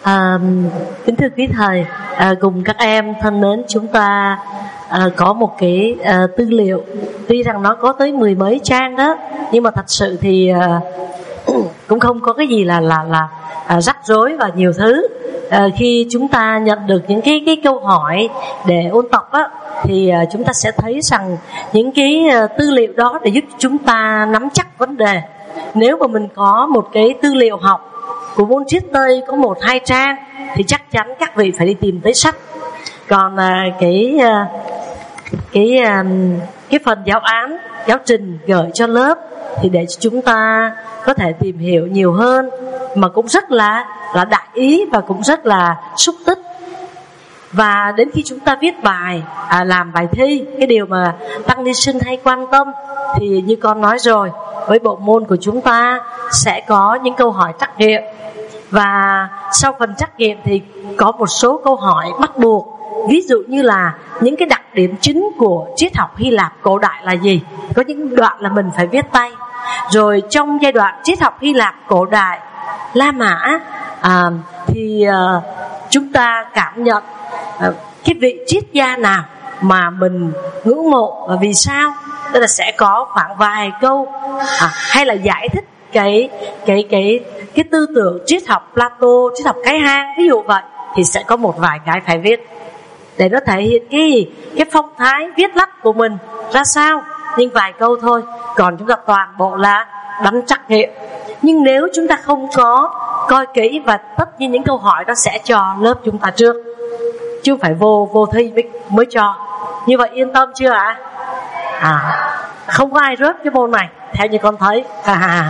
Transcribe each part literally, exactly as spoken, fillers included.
À, kính thưa quý thầy, à, cùng các em thân mến, chúng ta à, có một cái à, tư liệu, tuy rằng nó có tới mười mấy trang đó, nhưng mà thật sự thì à, cũng không có cái gì là là là à, rắc rối và nhiều thứ. À, khi chúng ta nhận được những cái cái câu hỏi để ôn tập á, thì à, chúng ta sẽ thấy rằng những cái à, tư liệu đó để giúp chúng ta nắm chắc vấn đề. Nếu mà mình có một cái tư liệu học của môn triết Tây có một hai trang thì chắc chắn các vị phải đi tìm tới sách. Còn à, cái à, cái à, cái phần giáo án, giáo trình gửi cho lớp thì để chúng ta có thể tìm hiểu nhiều hơn, mà cũng rất là là đại ý và cũng rất là xúc tích. Và đến khi chúng ta viết bài, à, làm bài thi, cái điều mà tăng ni sinh hay quan tâm thì như con nói rồi, với bộ môn của chúng ta sẽ có những câu hỏi trắc nghiệm, và sau phần trắc nghiệm thì có một số câu hỏi bắt buộc. Ví dụ như là những cái đặc điểm chính của triết học Hy Lạp cổ đại là gì, có những đoạn là mình phải viết tay. Rồi trong giai đoạn triết học Hy Lạp cổ đại La Mã à, thì à, chúng ta cảm nhận à, cái vị triết gia nào mà mình ngưỡng mộ và vì sao. Tức là sẽ có khoảng vài câu à, hay là giải thích cái cái cái cái tư tưởng triết học Plato, triết học cái hang, ví dụ vậy, thì sẽ có một vài cái phải viết để nó thể hiện cái cái phong thái viết lách của mình ra sao. Nhưng vài câu thôi, còn chúng ta toàn bộ là đánh trắc nghiệm. Nhưng nếu chúng ta không có coi kỹ, và tất nhiên những câu hỏi đó sẽ cho lớp chúng ta trước, chứ không phải vô vô thi mới, mới cho. Như vậy yên tâm chưa ạ? À? à không có ai rớt cái môn này theo như con thấy. à.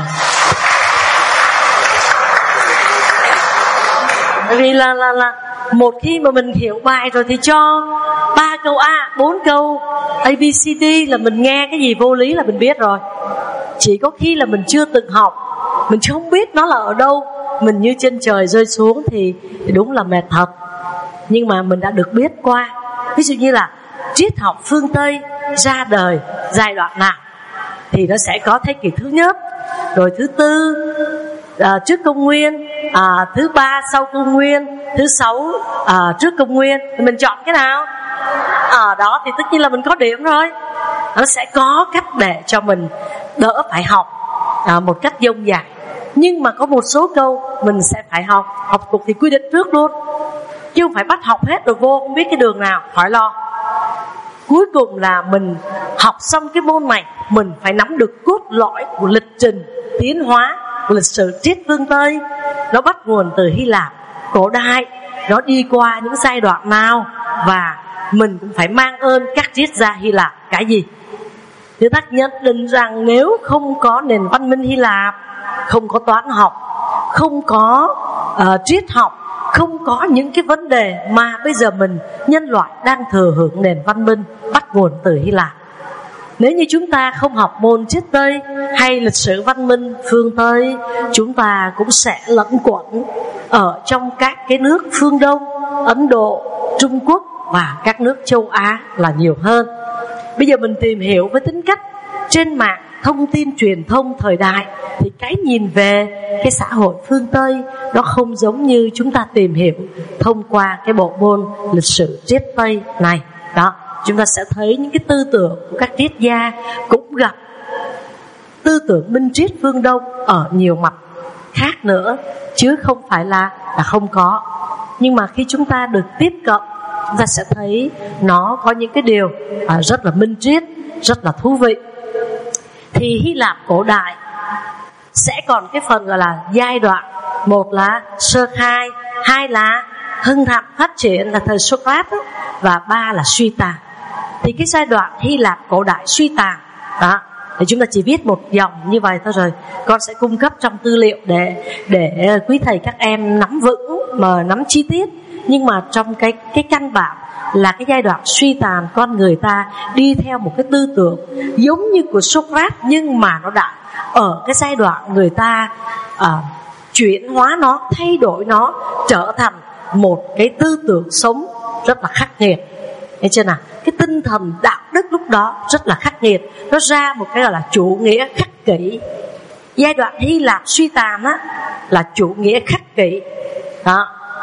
Bởi vì là là là một khi mà mình hiểu bài rồi thì cho ba câu A, bốn câu A B C D là mình nghe cái gì vô lý là mình biết rồi. Chỉ có khi là mình chưa từng học, mình không biết nó là ở đâu, mình như trên trời rơi xuống thì, thì đúng là mệt thật. Nhưng mà mình đã được biết qua. Ví dụ như là triết học phương Tây ra đời giai đoạn nào thì nó sẽ có thế kỷ thứ nhất, rồi thứ tư à, trước công nguyên, à, thứ ba sau công nguyên, thứ sáu à, trước công nguyên. Thì mình chọn cái nào? Ở à, đó thì tất nhiên là mình có điểm rồi. Nó sẽ có cách để cho mình đỡ phải học à, một cách dông dải. Nhưng mà có một số câu mình sẽ phải học. Học cục thì quy định trước luôn, chứ không phải bắt học hết rồi vô không biết cái đường nào, khỏi lo. Cuối cùng là mình học xong cái môn này, mình phải nắm được cốt lõi của lịch trình tiến hóa của lịch sử triết phương Tây. Nó bắt nguồn từ Hy Lạp cổ đại, nó đi qua những giai đoạn nào, và mình cũng phải mang ơn các triết gia Hy Lạp cái gì. Người ta nhận định rằng nếu không có nền văn minh Hy Lạp, không có toán học, không có uh, triết học, không có những cái vấn đề mà bây giờ mình nhân loại đang thừa hưởng nền văn minh bắt nguồn từ Hy Lạp. Nếu như chúng ta không học môn triết Tây hay lịch sử văn minh phương Tây, chúng ta cũng sẽ lẫn quẩn ở trong các cái nước phương Đông, Ấn Độ, Trung Quốc và các nước châu Á là nhiều hơn. Bây giờ mình tìm hiểu với tính cách trên mạng thông tin truyền thông thời đại, thì cái nhìn về cái xã hội phương Tây nó không giống như chúng ta tìm hiểu thông qua cái bộ môn lịch sử triết Tây này. Đó, chúng ta sẽ thấy những cái tư tưởng của các triết gia cũng gặp tư tưởng minh triết phương Đông ở nhiều mặt khác nữa, chứ không phải là là không có. Nhưng mà khi chúng ta được tiếp cận, chúng ta sẽ thấy nó có những cái điều à, rất là minh triết, rất là thú vị. Thì Hy Lạp cổ đại sẽ còn cái phần gọi là giai đoạn, một là sơ khai, hai là hưng thịnh phát triển là thời Socrates, và ba là suy tàn. Thì cái giai đoạn Hy Lạp cổ đại suy tàn đó, thì chúng ta chỉ viết một dòng như vậy thôi, rồi con sẽ cung cấp trong tư liệu để để quý thầy các em nắm vững mà nắm chi tiết. Nhưng mà trong cái cái căn bản là cái giai đoạn suy tàn, con người ta đi theo một cái tư tưởng giống như của Socrates, nhưng mà nó đã ở cái giai đoạn người ta uh, chuyển hóa nó, thay đổi nó, trở thành một cái tư tưởng sống rất là khắc nghiệt. Thấy chưa nào? Cái tinh thần đạo đức lúc đó rất là khắc nghiệt, nó ra một cái gọi là chủ nghĩa khắc kỷ. Giai đoạn Hy Lạp suy tàn á là chủ nghĩa khắc kỷ đó.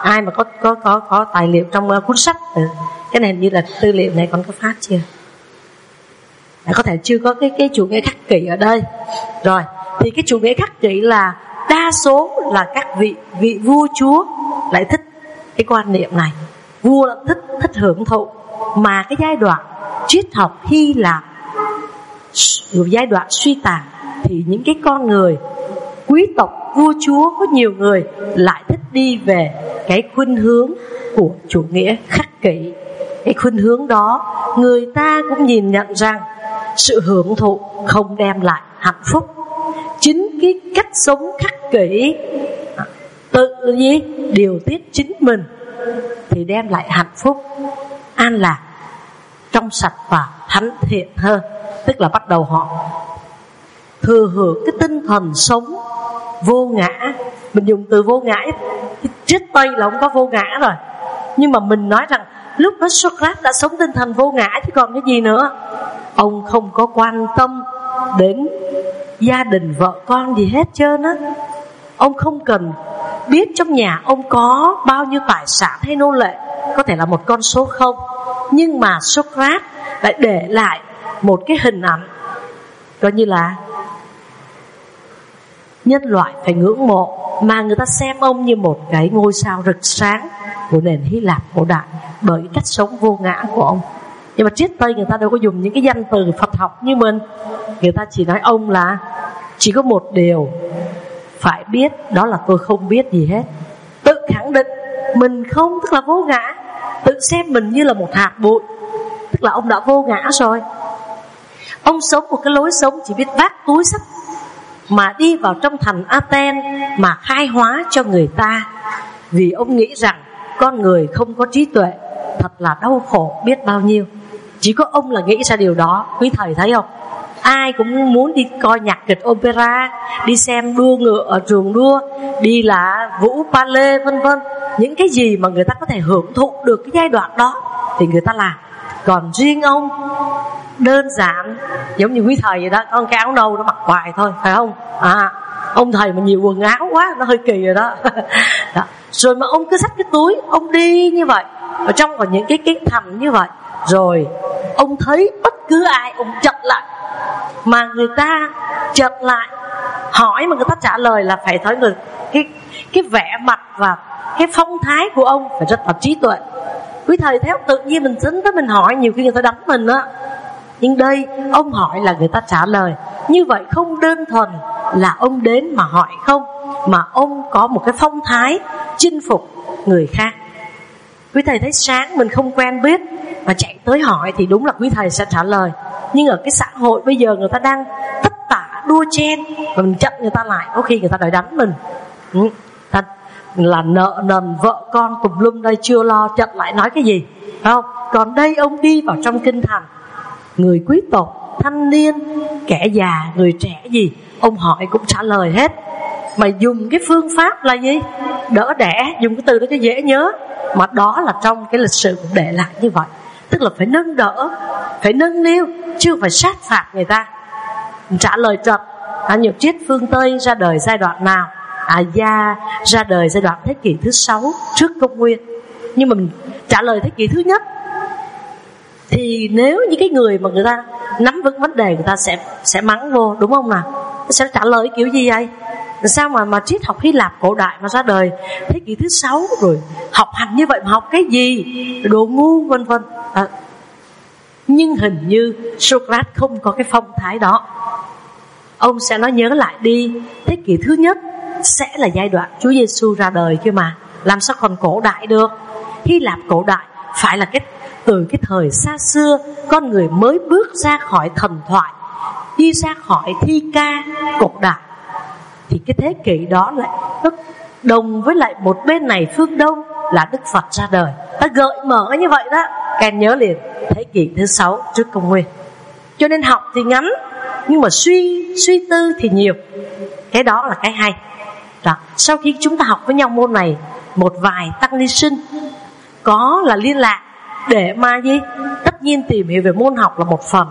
Ai mà có có có có tài liệu trong uh, cuốn sách, ừ. Cái này hình như là tư liệu này con có phát chưa? À, có thể chưa có cái cái chủ nghĩa khắc kỷ ở đây. Rồi, thì cái chủ nghĩa khắc kỷ là đa số là các vị vị vua chúa lại thích cái quan niệm này. Vua là thích thích hưởng thụ, mà cái giai đoạn triết học Hy Lạp, giai đoạn suy tàn, thì những cái con người quý tộc vua chúa có nhiều người lại thích đi về cái khuynh hướng của chủ nghĩa khắc kỷ. Cái khuynh hướng đó người ta cũng nhìn nhận rằng sự hưởng thụ không đem lại hạnh phúc. Chính cái cách sống khắc kỷ, tự gì điều tiết chính mình thì đem lại hạnh phúc, an lạc, trong sạch và thánh thiện hơn. Tức là bắt đầu họ thừa hưởng cái tinh thần sống vô ngã. Mình dùng từ vô ngã, triết Tây là không có vô ngã rồi, nhưng mà mình nói rằng lúc đó Socrates đã sống tinh thần vô ngã chứ còn cái gì nữa. Ông không có quan tâm đến gia đình vợ con gì hết trơn á. Ông không cần biết trong nhà ông có bao nhiêu tài sản hay nô lệ, có thể là một con số không. Nhưng mà Socrates lại để lại một cái hình ảnh coi như là nhân loại phải ngưỡng mộ, mà người ta xem ông như một cái ngôi sao rực sáng của nền Hy Lạp cổ đại bởi cái cách sống vô ngã của ông. Nhưng mà triết Tây người ta đâu có dùng những cái danh từ Phật học như mình. Người ta chỉ nói ông là chỉ có một điều phải biết, đó là tôi không biết gì hết. Tự khẳng định mình không, tức là vô ngã. Tự xem mình như là một hạt bụi, tức là ông đã vô ngã rồi. Ông sống một cái lối sống chỉ biết vác túi xách mà đi vào trong thành Athens mà khai hóa cho người ta. Vì ông nghĩ rằng con người không có trí tuệ thật là đau khổ biết bao nhiêu. Chỉ có ông là nghĩ ra điều đó. Quý thầy thấy không? Ai cũng muốn đi coi nhạc kịch opera, đi xem đua ngựa ở trường đua, đi là vũ ballet vân vân. Những cái gì mà người ta có thể hưởng thụ được cái giai đoạn đó thì người ta làm. Còn riêng ông đơn giản, giống như quý thầy vậy đó, con cái áo nâu nó mặc hoài thôi, phải không? À, ông thầy mà nhiều quần áo quá nó hơi kỳ rồi đó. Đó. Rồi mà ông cứ xách cái túi, ông đi như vậy, ở trong còn những cái cái thành như vậy. Rồi ông thấy bất cứ ai ông chặn lại, mà người ta chặn lại hỏi mà người ta trả lời là phải thấy người cái cái vẻ mặt và cái phong thái của ông phải rất là trí tuệ. Quý thầy theo tự nhiên mình dính tới mình hỏi, nhiều khi người ta đánh mình á. Nhưng đây ông hỏi là người ta trả lời. Như vậy không đơn thuần là ông đến mà hỏi không, mà ông có một cái phong thái chinh phục người khác. Quý thầy thấy sáng mình không quen biết mà chạy tới hỏi thì đúng là quý thầy sẽ trả lời. Nhưng ở cái xã hội bây giờ người ta đang tất tả đua chen, và mình chặn người ta lại, có khi người ta đòi đánh mình. Ừ, ta là nợ nần vợ con tùm lum đây chưa lo, chặn lại nói cái gì, phải không? Còn đây ông đi vào trong kinh thành, người quý tộc, thanh niên, kẻ già, người trẻ gì, ông hỏi cũng trả lời hết. Mà dùng cái phương pháp là gì? Đỡ đẻ, dùng cái từ đó cho dễ nhớ. Mà đó là trong cái lịch sử cũng để lại như vậy. Tức là phải nâng đỡ, phải nâng niu, chứ không phải sát phạt người ta. Trả lời trật. À, nhiều triết phương Tây ra đời giai đoạn nào? À, Gia ra đời giai đoạn thế kỷ thứ sáu trước công nguyên. Nhưng mà mình trả lời thế kỷ thứ nhất, thì nếu như cái người mà người ta nắm vững vấn đề, người ta sẽ sẽ mắng vô, đúng không nào? Sẽ trả lời kiểu gì vậy? Sao mà mà triết học Hy Lạp cổ đại mà ra đời thế kỷ thứ sáu rồi học hành như vậy mà học cái gì, đồ ngu vân vân. À, nhưng hình như Socrates không có cái phong thái đó. Ông sẽ nói nhớ lại đi, thế kỷ thứ nhất sẽ là giai đoạn Chúa Giêsu ra đời kia mà, làm sao còn cổ đại được? Hy Lạp cổ đại phải là cái từ cái thời xa xưa, con người mới bước ra khỏi thần thoại, đi ra khỏi thi ca cổ đại. Thì cái thế kỷ đó lại đồng với lại một bên này phương Đông là Đức Phật ra đời. Ta gợi mở như vậy đó, các em nhớ liền, thế kỷ thứ sáu trước công nguyên. Cho nên học thì ngắn, nhưng mà suy suy tư thì nhiều. Cái đó là cái hay. Đó. Sau khi chúng ta học với nhau môn này, một vài tăng ni sinh có là liên lạc để mà gì? Tất nhiên tìm hiểu về môn học là một phần,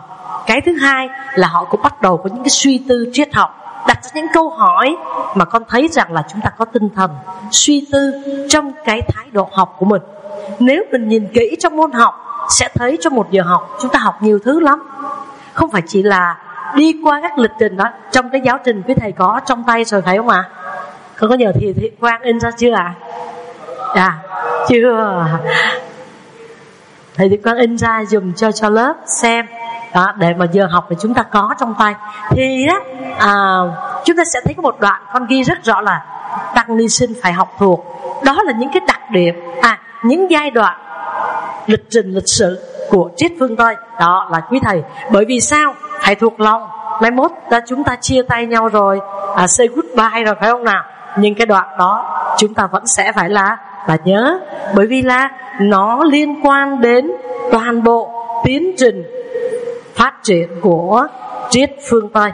Cái thứ hai là họ cũng bắt đầu có những cái suy tư triết học, đặt ra những câu hỏi mà con thấy rằng là chúng ta có tinh thần suy tư trong cái thái độ học của mình. Nếu mình nhìn kỹ trong môn học sẽ thấy trong một giờ học chúng ta học nhiều thứ lắm. Không phải chỉ là đi qua các lịch trình đó. Trong cái giáo trình quý thầy có trong tay rồi phải không ạ? À? Con có nhờ thì Thị Quang in ra chưa ạ? À? À, chưa. Thầy Thị Quang in ra dùm cho cho lớp xem đó, để mà giờ học thì chúng ta có trong tay. Thì á, à, chúng ta sẽ thấy có một đoạn con ghi rất rõ là tăng ni sinh phải học thuộc. Đó là những cái đặc điểm, à, những giai đoạn lịch trình lịch sử của triết phương Tây. Đó là quý thầy. Bởi vì sao? Phải thuộc lòng. Mai mốt ta, chúng ta chia tay nhau rồi, à, say goodbye rồi phải không nào? Nhưng cái đoạn đó chúng ta vẫn sẽ phải là là nhớ. Bởi vì là nó liên quan đến toàn bộ tiến trình phát triển của triết phương Tây.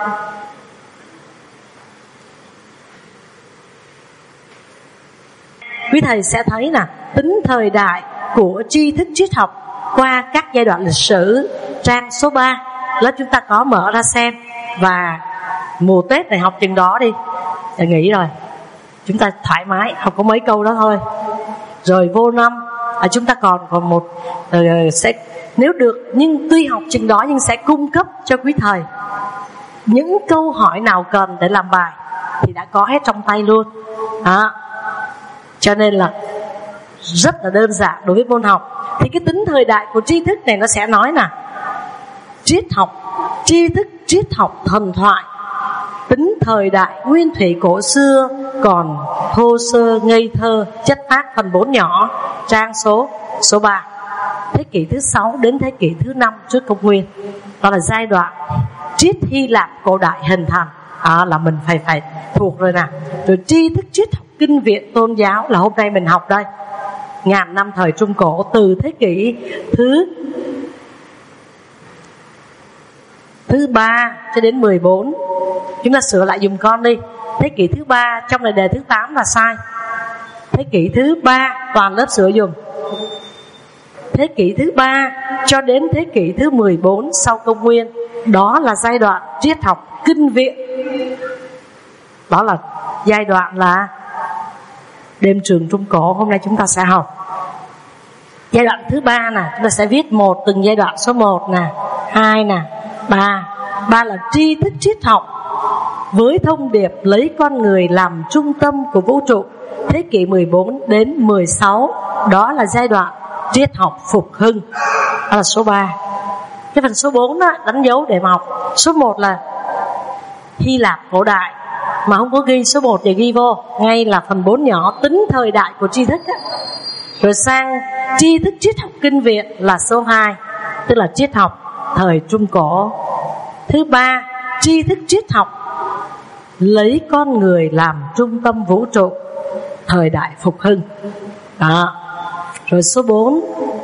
Quý thầy sẽ thấy là tính thời đại của tri thức triết học qua các giai đoạn lịch sử. Trang số ba lớp chúng ta có mở ra xem. Và mùa Tết này học chừng đó đi, để nghỉ rồi, chúng ta thoải mái học có mấy câu đó thôi. Rồi vô năm à, chúng ta còn còn một uh, sẽ nếu được, nhưng tuy học chừng đó nhưng sẽ cung cấp cho quý thầy những câu hỏi nào cần để làm bài thì đã có hết trong tay luôn đó. Cho nên là rất là đơn giản đối với môn học. Thì cái tính thời đại của tri thức này nó sẽ nói là triết học, tri thức triết học thần thoại, tính thời đại nguyên thủy cổ xưa còn thô sơ ngây thơ chất phác. Phần bốn nhỏ, trang số số ba, thế kỷ thứ sáu đến thế kỷ thứ năm trước công nguyên. Đó là giai đoạn triết Hy Lạp cổ đại hình thành. À, là mình phải phải thuộc rồi nè. Rồi tri thức triết học kinh viện tôn giáo là hôm nay mình học đây. Ngàn năm thời Trung Cổ, từ thế kỷ thứ thứ ba cho đến mười bốn. Chúng ta sửa lại dùm con đi. Thế kỷ thứ ba, trong này đề thứ tám là sai. Thế kỷ thứ ba, toàn lớp sửa dùm. Thế kỷ thứ ba cho đến thế kỷ thứ mười bốn sau công nguyên. Đó là giai đoạn triết học kinh viện. Đó là giai đoạn là đêm trường Trung Cổ hôm nay chúng ta sẽ học. Giai đoạn thứ ba nè, chúng ta sẽ viết một từng giai đoạn. Số một nè, hai nè, ba. Ba là tri thức triết học với thông điệp lấy con người làm trung tâm của vũ trụ. Thế kỷ mười bốn đến mười sáu, đó là giai đoạn triết học phục hưng. Đó là số ba. Cái phần số bốn đó, đánh dấu để mà học. Số một là Hy Lạp cổ đại, mà không có ghi số một thì ghi vô. Ngay là phần bốn nhỏ, tính thời đại của tri thức á. Rồi sang tri thức triết học kinh viện là số hai, tức là triết học thời Trung Cổ. Thứ ba, tri thức triết học lấy con người làm trung tâm vũ trụ, thời đại phục hưng. Đó. Rồi số bốn.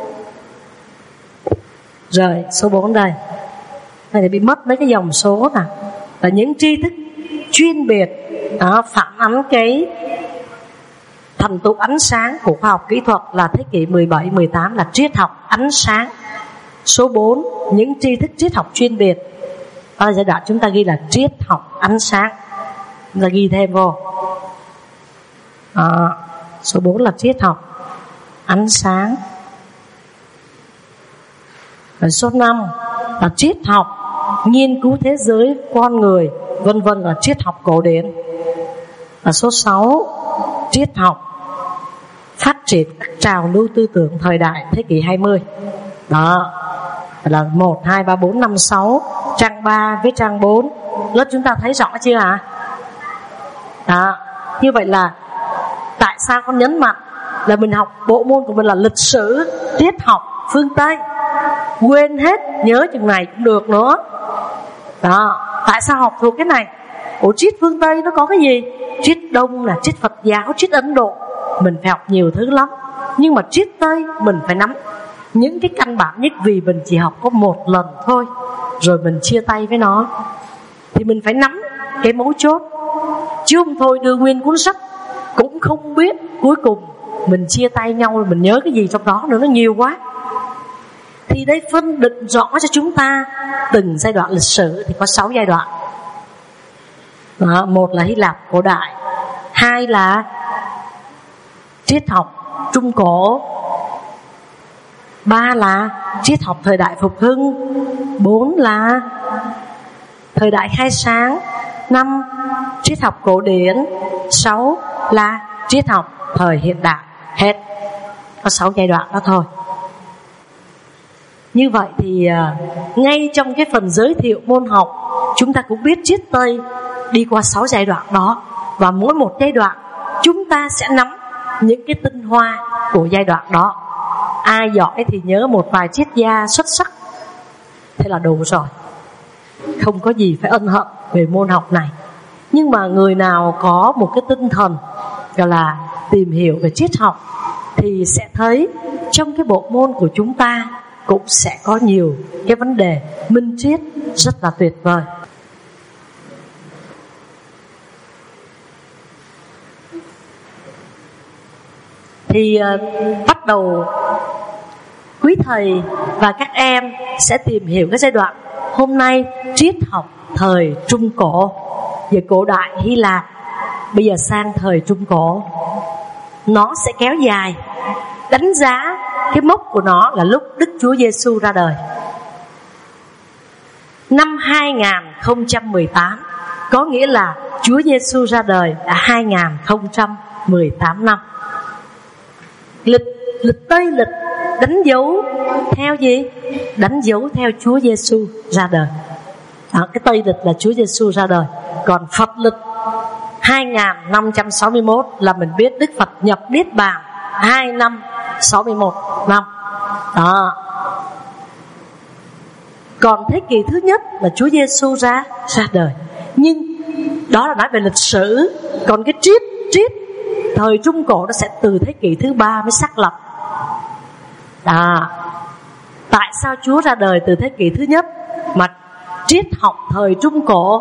Rồi số bốn đây. Đây thì bị mất mấy cái dòng số nè. Là những tri thức chuyên biệt đó, phản ánh cái thành tựu ánh sáng của khoa học kỹ thuật là thế kỷ mười bảy mười tám là triết học ánh sáng. Số bốn, những tri thức triết học chuyên biệt. Đó là giai đoạn chúng ta ghi là triết học ánh sáng. Chúng ta ghi thêm vô. À, số bốn là triết học ánh sáng. Rồi số năm là triết học nghiên cứu thế giới, con người, vân vân, là triết học cổ điển. Và số sáu, triết học phát triển các trào lưu tư tưởng thời đại thế kỷ hai mươi. Đó là một, hai, ba, bốn, năm, sáu. Trang ba với trang bốn. Lớp chúng ta thấy rõ chưa hả? Đó. Như vậy là tại sao con nhấn mạnh là mình học bộ môn của mình là lịch sử, triết học phương Tây. Quên hết, nhớ chừng này cũng được nữa. Đó. Tại sao học thuộc cái này? Ủa triết phương Tây nó có cái gì? Triết Đông là triết Phật giáo, triết Ấn Độ. Mình phải học nhiều thứ lắm. Nhưng mà triết Tây mình phải nắm những cái căn bản nhất, vì mình chỉ học có một lần thôi rồi mình chia tay với nó. Thì mình phải nắm cái mấu chốt. Chứ không thôi đưa nguyên cuốn sách cũng không biết cuối cùng mình chia tay nhau rồi mình nhớ cái gì trong đó nữa, nó nhiều quá. Thì đây phân định rõ cho chúng ta từng giai đoạn lịch sử thì có sáu giai đoạn. Đó, một là Hy Lạp cổ đại, hai là triết học Trung Cổ, ba là triết học thời đại phục hưng, bốn là thời đại khai sáng, năm triết học cổ điển, sáu là triết học thời hiện đại. Hết, có sáu giai đoạn đó thôi. Như vậy thì ngay trong cái phần giới thiệu môn học, chúng ta cũng biết triết Tây đi qua sáu giai đoạn đó, và mỗi một giai đoạn chúng ta sẽ nắm những cái tinh hoa của giai đoạn đó. Ai giỏi thì nhớ một vài triết gia xuất sắc, thế là đủ rồi, không có gì phải ân hận về môn học này. Nhưng mà người nào có một cái tinh thần gọi là tìm hiểu về triết học thì sẽ thấy trong cái bộ môn của chúng ta cũng sẽ có nhiều cái vấn đề minh triết rất là tuyệt vời. Thì uh, bắt đầu quý thầy và các em sẽ tìm hiểu cái giai đoạn hôm nay, triết học thời Trung Cổ, về cổ đại Hy Lạp, bây giờ sang thời Trung Cổ. Nó sẽ kéo dài, đánh giá cái mốc của nó là lúc Đức Chúa Giêsu ra đời. Năm hai không một tám, có nghĩa là Chúa Giêsu ra đời đã hai không một tám năm. Lịch lịch Tây lịch đánh dấu theo gì? Đánh dấu theo Chúa Giêsu ra đời. Đó, cái Tây lịch là Chúa Giêsu ra đời. Còn Phật lịch hai năm sáu mốt là mình biết Đức Phật nhập Niết Bàn hai năm sáu mươi mốt năm. Đó. Còn thế kỷ thứ nhất là Chúa Giêsu ra ra đời. Nhưng đó là nói về lịch sử. Còn cái triết triết thời Trung Cổ nó sẽ từ thế kỷ thứ ba mới xác lập. Đó. Tại sao Chúa ra đời từ thế kỷ thứ nhất mà triết học thời Trung Cổ,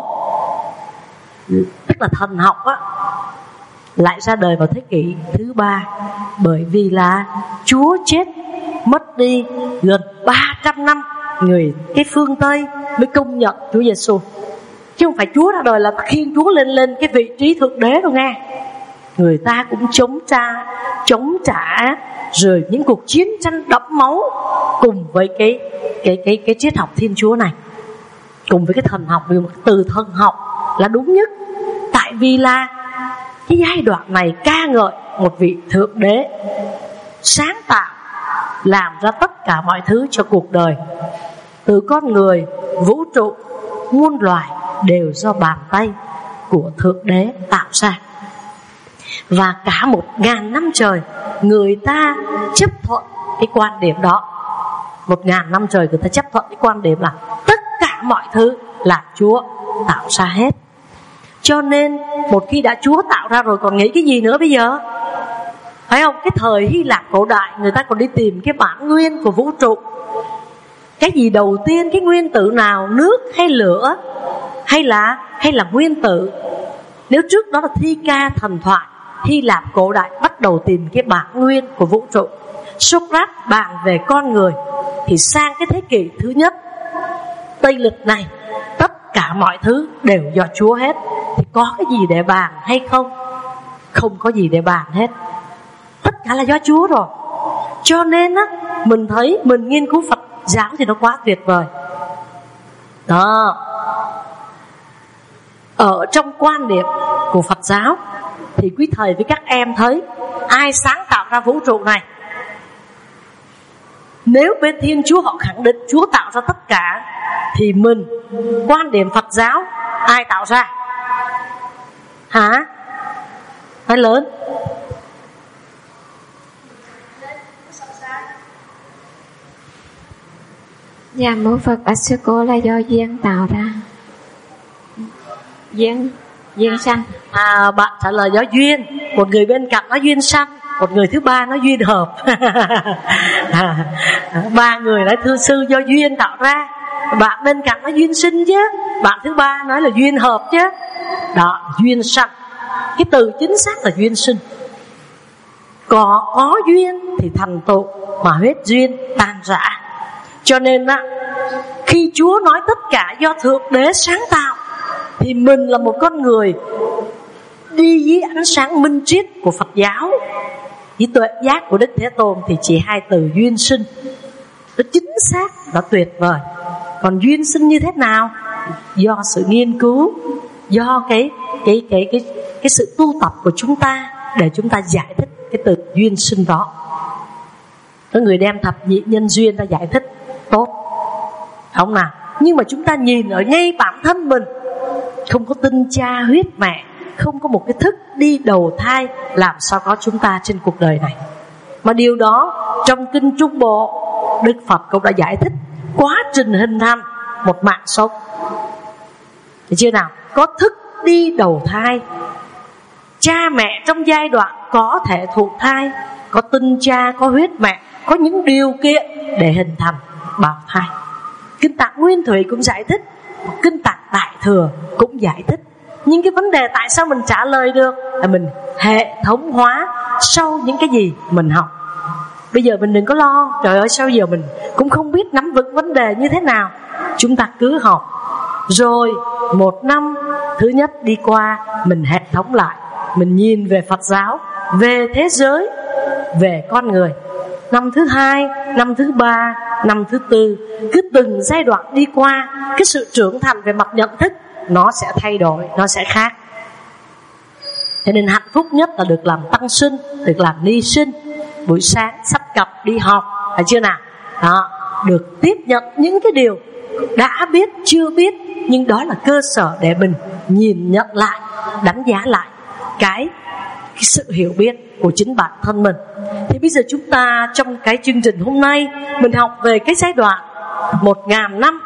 tức là thần học á, lại ra đời vào thế kỷ thứ ba? Bởi vì là Chúa chết mất đi gần ba trăm năm, người cái phương Tây mới công nhận Chúa Giêsu, chứ không phải Chúa ra đời là khiêng Chúa lên lên cái vị trí thượng đế đâu nghe. Người ta cũng chống trả, chống trả rồi những cuộc chiến tranh đẫm máu cùng với cái cái cái cái triết học Thiên Chúa này, cùng với cái thần học. Vì một từ thần học là đúng nhất, tại vì là cái giai đoạn này ca ngợi một vị thượng đế sáng tạo, làm ra tất cả mọi thứ cho cuộc đời, từ con người, vũ trụ, muôn loài đều do bàn tay của thượng đế tạo ra. Và cả một ngàn năm trời người ta chấp thuận cái quan điểm đó. Một ngàn năm trời người ta chấp thuận cái quan điểm là tất cả mọi thứ là Chúa tạo ra hết. Cho nên một khi đã Chúa tạo ra rồi còn nghĩ cái gì nữa bây giờ? Phải không? Cái thời Hy Lạp cổ đại người ta còn đi tìm cái bản nguyên của vũ trụ. Cái gì đầu tiên, cái nguyên tử nào, nước hay lửa hay là hay là nguyên tử? Nếu trước đó là thi ca thần thoại, Hy Lạp cổ đại bắt đầu tìm cái bản nguyên của vũ trụ. Socrates bàn về con người, thì sang cái thế kỷ thứ nhất Tây lịch này, tất cả mọi thứ đều do Chúa hết. Thì có cái gì để bàn hay không? Không có gì để bàn hết, tất cả là do Chúa rồi. Cho nên á, mình thấy mình nghiên cứu Phật giáo thì nó quá tuyệt vời. Đó. Ở trong quan điểm của Phật giáo thì quý thầy với các em thấy ai sáng tạo ra vũ trụ này? Nếu bên Thiên Chúa họ khẳng định Chúa tạo ra tất cả, thì mình, quan điểm Phật giáo, ai tạo ra? Hả? Hay lớn? Dạ, mẫu Phật bạch sư cô là do duyên tạo ra. Duyên, duyên sanh. À, bạn trả lời do duyên. Một người bên cạnh nói duyên sanh, một người thứ ba nói duyên hợp. Ba người nói thưa sư do duyên tạo ra. Bạn bên cạnh nói duyên sinh chứ, bạn thứ ba nói là duyên hợp chứ. Đó, duyên sanh. Cái từ chính xác là duyên sinh. Có, có duyên thì thành tựu, mà hết duyên tan rã. Cho nên á, Khi Chúa nói tất cả do Thượng Đế sáng tạo, thì mình là một con người đi với ánh sáng minh triết của Phật giáo, với tuệ giác của Đức Thế Tôn, thì chỉ hai từ duyên sinh. Nó chính xác, nó tuyệt vời. Còn duyên sinh như thế nào? Do sự nghiên cứu, do cái cái cái cái cái sự tu tập của chúng ta để chúng ta giải thích cái từ duyên sinh đó. Có người đem thập nhị nhân duyên ra giải thích tốt, không nào? Nhưng mà chúng ta nhìn ở ngay bản thân mình, không có tinh cha huyết mẹ, không có một cái thức đi đầu thai, làm sao có chúng ta trên cuộc đời này. Mà điều đó trong Kinh Trung Bộ, Đức Phật cũng đã giải thích quá trình hình thành một mạng sống. Thấy chưa nào? Có thức đi đầu thai. Cha mẹ trong giai đoạn có thể thụ thai, có tinh cha, có huyết mẹ, có những điều kiện để hình thành bào thai. Kinh Tạng Nguyên Thủy cũng giải thích, Kinh Tạng Đại Thừa cũng giải thích. Nhưng cái vấn đề tại sao mình trả lời được là mình hệ thống hóa sau những cái gì mình học. Bây giờ mình đừng có lo, trời ơi sao giờ mình cũng không biết nắm vững vấn đề như thế nào. Chúng ta cứ học, rồi một năm thứ nhất đi qua, mình hệ thống lại, mình nhìn về Phật giáo, về thế giới, về con người. Năm thứ hai, năm thứ ba, năm thứ tư, cứ từng giai đoạn đi qua, cái sự trưởng thành về mặt nhận thức nó sẽ thay đổi, nó sẽ khác. Cho nên hạnh phúc nhất là được làm tăng sinh, được làm ni sinh. Buổi sáng sắp cặp đi học, phải chưa nào? Đó, được tiếp nhận những cái điều đã biết, chưa biết, nhưng đó là cơ sở để mình nhìn nhận lại, đánh giá lại cái, cái sự hiểu biết của chính bản thân mình. Thì bây giờ chúng ta trong cái chương trình hôm nay, mình học về cái giai đoạn một ngàn năm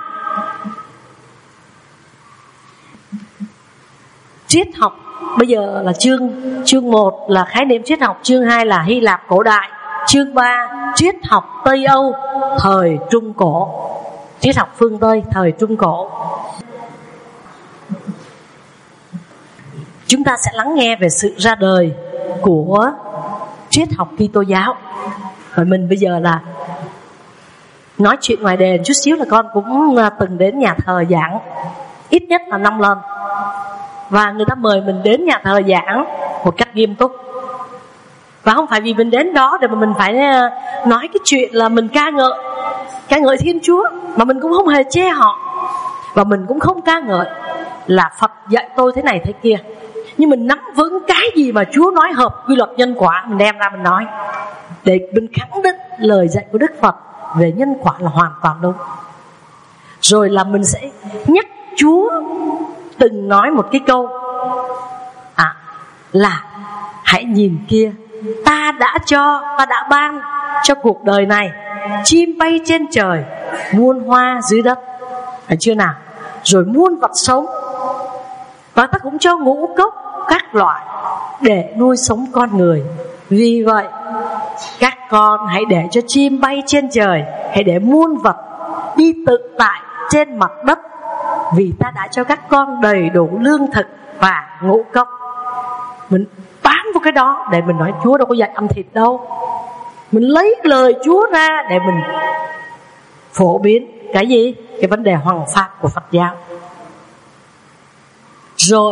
triết học. Bây giờ là chương chương một là khái niệm triết học, chương hai là Hy Lạp cổ đại, chương ba triết học Tây Âu thời Trung Cổ, triết học phương Tây thời Trung Cổ. Chúng ta sẽ lắng nghe về sự ra đời của triết học Kitô giáo. Rồi mình bây giờ là nói chuyện ngoài đề chút xíu là con cũng từng đến nhà thờ giảng ít nhất là năm lần. Và người ta mời mình đến nhà thờ giảng một cách nghiêm túc. Và không phải vì mình đến đó để mà mình phải nói cái chuyện là mình ca ngợi ca ngợi Thiên Chúa, mà mình cũng không hề chê họ. Và mình cũng không ca ngợi là Phật dạy tôi thế này thế kia. Nhưng mình nắm vững cái gì mà Chúa nói hợp quy luật nhân quả, mình đem ra mình nói, để mình khẳng định lời dạy của Đức Phật về nhân quả là hoàn toàn đúng. Rồi là mình sẽ nhắc Chúa từng nói một cái câu à, là hãy nhìn kia, ta đã cho, ta đã ban cho cuộc đời này chim bay trên trời, muôn hoa dưới đất, phải chưa nào? Rồi muôn vật sống, và ta cũng cho ngũ cốc các loại để nuôi sống con người. Vì vậy các con hãy để cho chim bay trên trời, hãy để muôn vật đi tự tại trên mặt đất, vì ta đã cho các con đầy đủ lương thực và ngũ cốc. Mình bám vào cái đó để mình nói Chúa đâu có dạy ăn thịt đâu. Mình lấy lời Chúa ra để mình phổ biến cái gì? Cái vấn đề hoằng pháp của Phật giáo. Rồi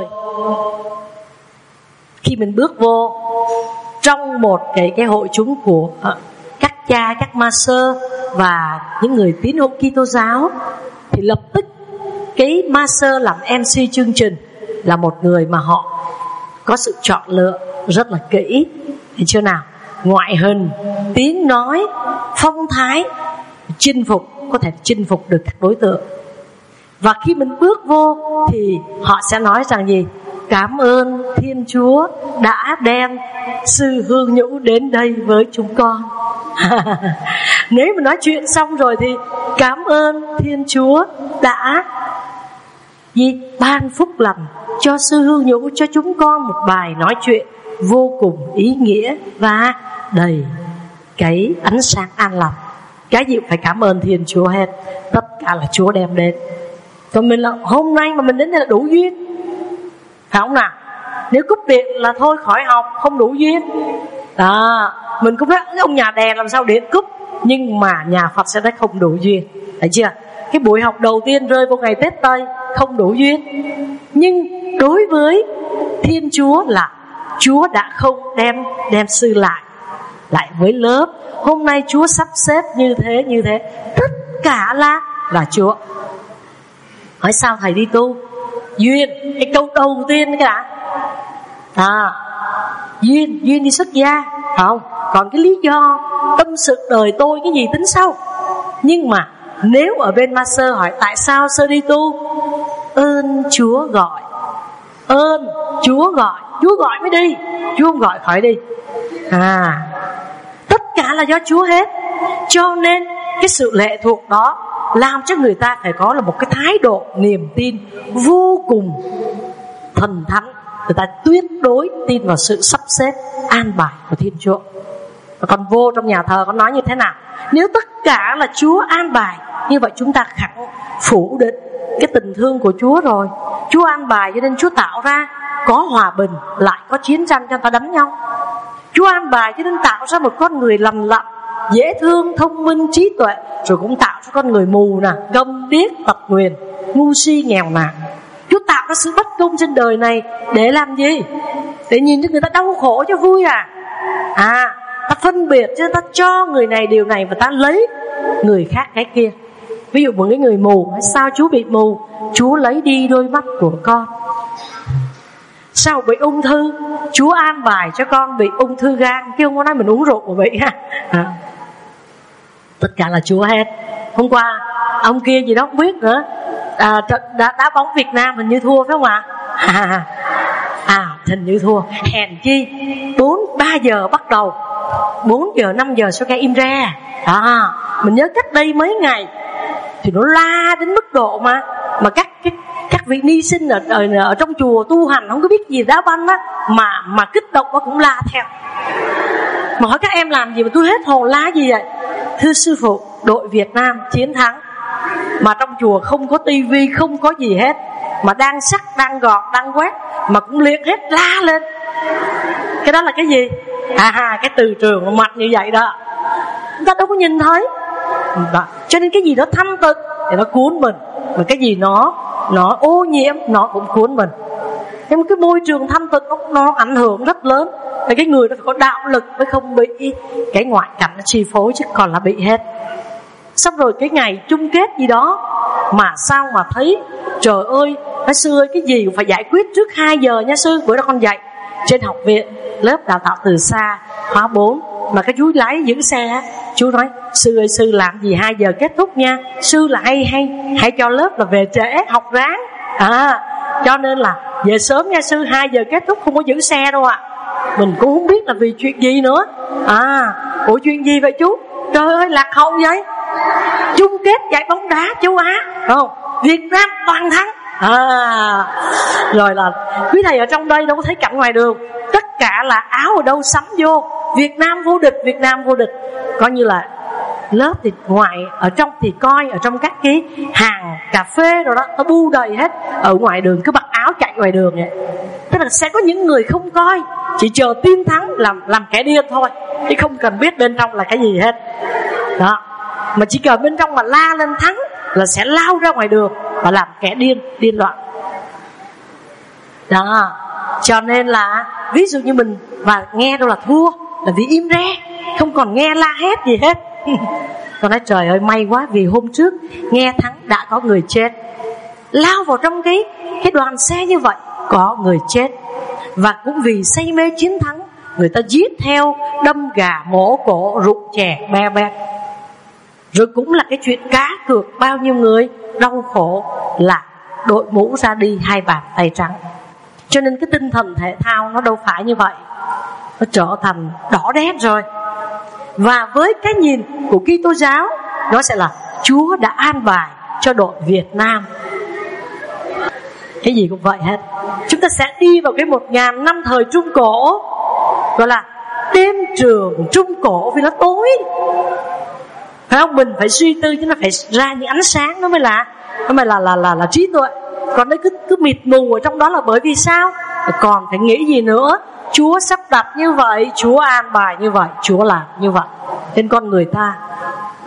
khi mình bước vô trong một cái, cái hội chúng của các cha, các ma sơ và những người tín hữu Kitô giáo, thì lập tức cái ma sơ làm em xê chương trình là một người mà họ có sự chọn lựa rất là kỹ. Thì chưa nào? Ngoại hình, tiếng nói, phong thái, chinh phục, có thể chinh phục được các đối tượng. Và khi mình bước vô thì họ sẽ nói rằng gì? Cảm ơn Thiên Chúa đã đem sư hương nhũ đến đây với chúng con. Nếu mình nói chuyện xong rồi thì cảm ơn Thiên Chúa đã gì? Ban phúc lành cho sư hương nhũ cho chúng con một bài nói chuyện vô cùng ý nghĩa và đầy cái ánh sáng an lành. Cái gì cũng phải cảm ơn Thiên Chúa hết, tất cả là Chúa đem đến. Còn mình là hôm nay mà mình đến đây là đủ duyên, phải không nào? Nếu cúp điện là thôi khỏi học, không đủ duyên. Đó, mình cũng nói ông nhà đèn làm sao điện cúp, nhưng mà nhà Phật sẽ thấy không đủ duyên, thấy chưa? cái buổi học đầu tiên rơi vào ngày Tết Tây, không đủ duyên. Nhưng đối với Thiên Chúa là Chúa đã không đem đem sư lại lại với lớp. Hôm nay Chúa sắp xếp như thế như thế, tất cả là là Chúa. Hỏi sao thầy đi tu? Duyên, cái câu đầu tiên cái đã. À, duyên, duyên đi xuất gia, không? Còn cái lý do tâm sự đời tôi cái gì tính sau. Nhưng mà nếu ở bên ma sơ hỏi tại sao sơ đi tu? Ơn Chúa gọi. Ơn Chúa gọi, Chúa gọi mới đi, Chúa không gọi khỏi đi. À, tất cả là do Chúa hết. Cho nên cái sự lệ thuộc đó làm cho người ta phải có là một cái thái độ niềm tin vô cùng thần thánh. Người ta tuyệt đối tin vào sự sắp xếp an bài của Thiên Chúa. Và còn vô trong nhà thờ con nói như thế nào? Nếu tất cả là Chúa an bài, như vậy chúng ta khẳng phủ định cái tình thương của Chúa rồi. Chúa an bài cho nên Chúa tạo ra có hòa bình, lại có chiến tranh cho người ta đánh nhau. Chúa an bài cho nên tạo ra một con người lành lặn, dễ thương, thông minh, trí tuệ, rồi cũng tạo ra con người mù nè, gâm điếc, tật nguyền, ngu si, nghèo nàn. Chúa tạo ra sự bất công trên đời này để làm gì? Để nhìn cho người ta đau khổ cho vui à? À, ta phân biệt chứ, ta cho người này điều này và ta lấy người khác cái kia. Ví dụ một cái người mù, sao Chúa bị mù? Chúa lấy đi đôi mắt của con. Sao bị ung thư? Chúa an bài cho con bị ung thư gan, chứ không có nói mình uống rượu mà bị ha. À, tất cả là Chúa hết. Hôm qua ông kia gì đó không biết nữa, à, đá, đá bóng Việt Nam hình như thua phải không ạ? À, à hình như thua. Hèn chi bốn ba giờ bắt đầu, bốn giờ năm giờ sau cái im ra. À, mình nhớ cách đây mấy ngày thì nó la đến mức độ mà mà các cái các vị ni sinh ở, ở ở trong chùa tu hành không có biết gì đá banh á, mà mà kích động nó cũng la theo. Mà hỏi các em làm gì mà tôi hết hồn, la gì vậy? Thưa sư phụ, đội Việt Nam chiến thắng mà trong chùa không có tivi, không có gì hết, mà đang sắc, đang gọt, đang quét mà cũng liệt hết, la lên. Cái đó là cái gì? À, cái từ trường nó mặt như vậy đó, chúng ta đâu có nhìn thấy đó. Cho nên cái gì đó thanh tịnh thì nó cuốn mình, mà cái gì nó nó ô nhiễm nó cũng cuốn mình. Nhưng cái môi trường thanh tịnh nó, nó ảnh hưởng rất lớn. Và cái người đó phải có đạo lực mới không bị cái ngoại cảnh nó chi phối, chứ còn là bị hết. Xong rồi cái ngày chung kết gì đó mà sao mà thấy trời ơi, nói sư ơi, cái gì cũng phải giải quyết trước hai giờ nha sư. Bữa đó con dạy trên học viện lớp đào tạo từ xa khóa bốn, mà cái chú lái giữ xe, chú nói sư ơi sư làm gì hai giờ kết thúc nha. Sư là hay hay hãy cho lớp là về trễ học ráng. À, cho nên là về sớm nha sư, hai giờ kết thúc không có giữ xe đâu ạ. À. Mình cũng không biết là vì chuyện gì nữa. À, ủa chuyện gì vậy chú? Trời ơi lạc hậu vậy. Chung kết giải bóng đá châu Á, không? Việt Nam toàn thắng. À, rồi là quý thầy ở trong đây đâu có thấy cảnh ngoài đường, tất cả là áo ở đâu sắm vô Việt Nam vô địch, Việt Nam vô địch. Coi như là lớp thì ngoài, ở trong thì coi ở trong các cái hàng cà phê rồi đó, nó bu đầy hết. Ở ngoài đường cứ mặc áo chạy ngoài đường vậy. Tức là sẽ có những người không coi, chỉ chờ tin thắng làm làm kẻ điên thôi, chứ không cần biết bên trong là cái gì hết đó. Mà chỉ cần bên trong mà la lên thắng là sẽ lao ra ngoài đường và làm kẻ điên, điên loạn đó. Cho nên là ví dụ như mình và nghe đâu là thua là vì im re, không còn nghe la hét gì hết. Con nói trời ơi may quá, vì hôm trước nghe thắng đã có người chết. Lao vào trong cái cái đoàn xe như vậy có người chết. Và cũng vì say mê chiến thắng, người ta giết theo, đâm gà, mổ cổ, rụng chè, be be. Rồi cũng là cái chuyện cá cược, bao nhiêu người đau khổ là đội mũ ra đi hai bàn tay trắng. Cho nên cái tinh thần thể thao nó đâu phải như vậy, nó trở thành đỏ đét rồi. Và với cái nhìn của Kitô giáo, nó sẽ là Chúa đã an bài cho đội Việt Nam. Cái gì cũng vậy hết. Chúng ta sẽ đi vào cái một ngàn năm thời Trung Cổ, gọi là đêm trường Trung Cổ, vì nó tối, phải không? Mình phải suy tư chứ nó phải ra những ánh sáng, nó mới là nó mới là là là, là trí tuệ. Còn đấy cứ cứ mịt mù ở trong đó là bởi vì sao? Còn phải nghĩ gì nữa? Chúa sắp đặt như vậy, Chúa an bài như vậy, Chúa làm như vậy. Nên con người ta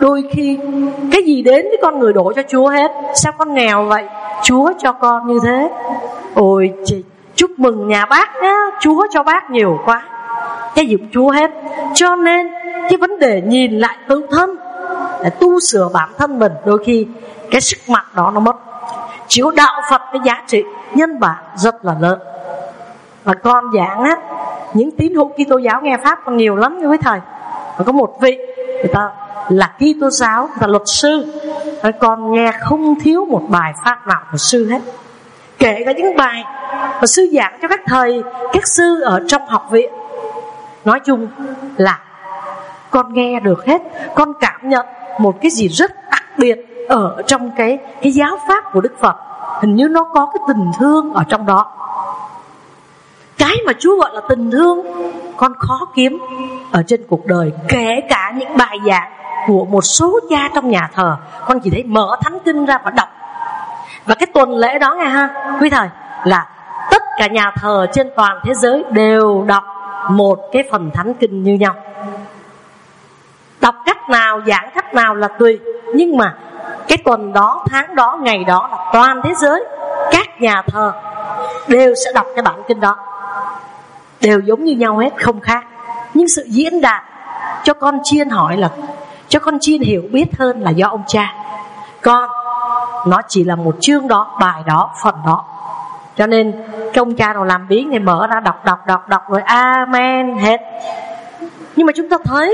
Đôi khi cái gì đến với con người đổ cho Chúa hết. Sao con nghèo vậy? Chúa cho con như thế. Ôi chị, chúc mừng nhà bác nhá, Chúa cho bác nhiều quá. Cái gì cũng Chúa hết. Cho nên cái vấn đề nhìn lại tự thân để tu sửa bản thân mình, đôi khi cái sức mạnh đó nó mất. Chỉ có đạo Phật cái giá trị nhân bản rất là lớn. Và con giảng á, những tín hữu Kitô giáo nghe pháp còn nhiều lắm như với thầy. Và có một vị người ta là Kitô giáo, là luật sư, con nghe không thiếu một bài pháp nào của sư hết. Kể cả những bài mà sư giảng cho các thầy, các sư ở trong học viện. Nói chung là con nghe được hết. Con cảm nhận một cái gì rất đặc biệt ở trong cái, cái giáo pháp của Đức Phật. Hình như nó có cái tình thương ở trong đó. Cái mà Chúa gọi là tình thương con khó kiếm ở trên cuộc đời. Kể cả những bài giảng của một số cha trong nhà thờ, con chỉ thấy mở thánh kinh ra và đọc. Và cái tuần lễ đó nghe ha quý thầy, là tất cả nhà thờ trên toàn thế giới đều đọc một cái phần thánh kinh như nhau. Đọc cách nào, giảng cách nào là tùy. Nhưng mà cái tuần đó, tháng đó, ngày đó là toàn thế giới, các nhà thờ đều sẽ đọc cái bản kinh đó. Đều giống như nhau hết, không khác. Nhưng sự diễn đạt cho con chiên hỏi là, cho con chiên hiểu biết hơn là do ông cha. Con, nó chỉ là một chương đó, bài đó, phần đó. Cho nên cái ông cha nào làm biếng thì mở ra đọc, đọc, đọc, đọc rồi amen hết. Nhưng mà chúng ta thấy,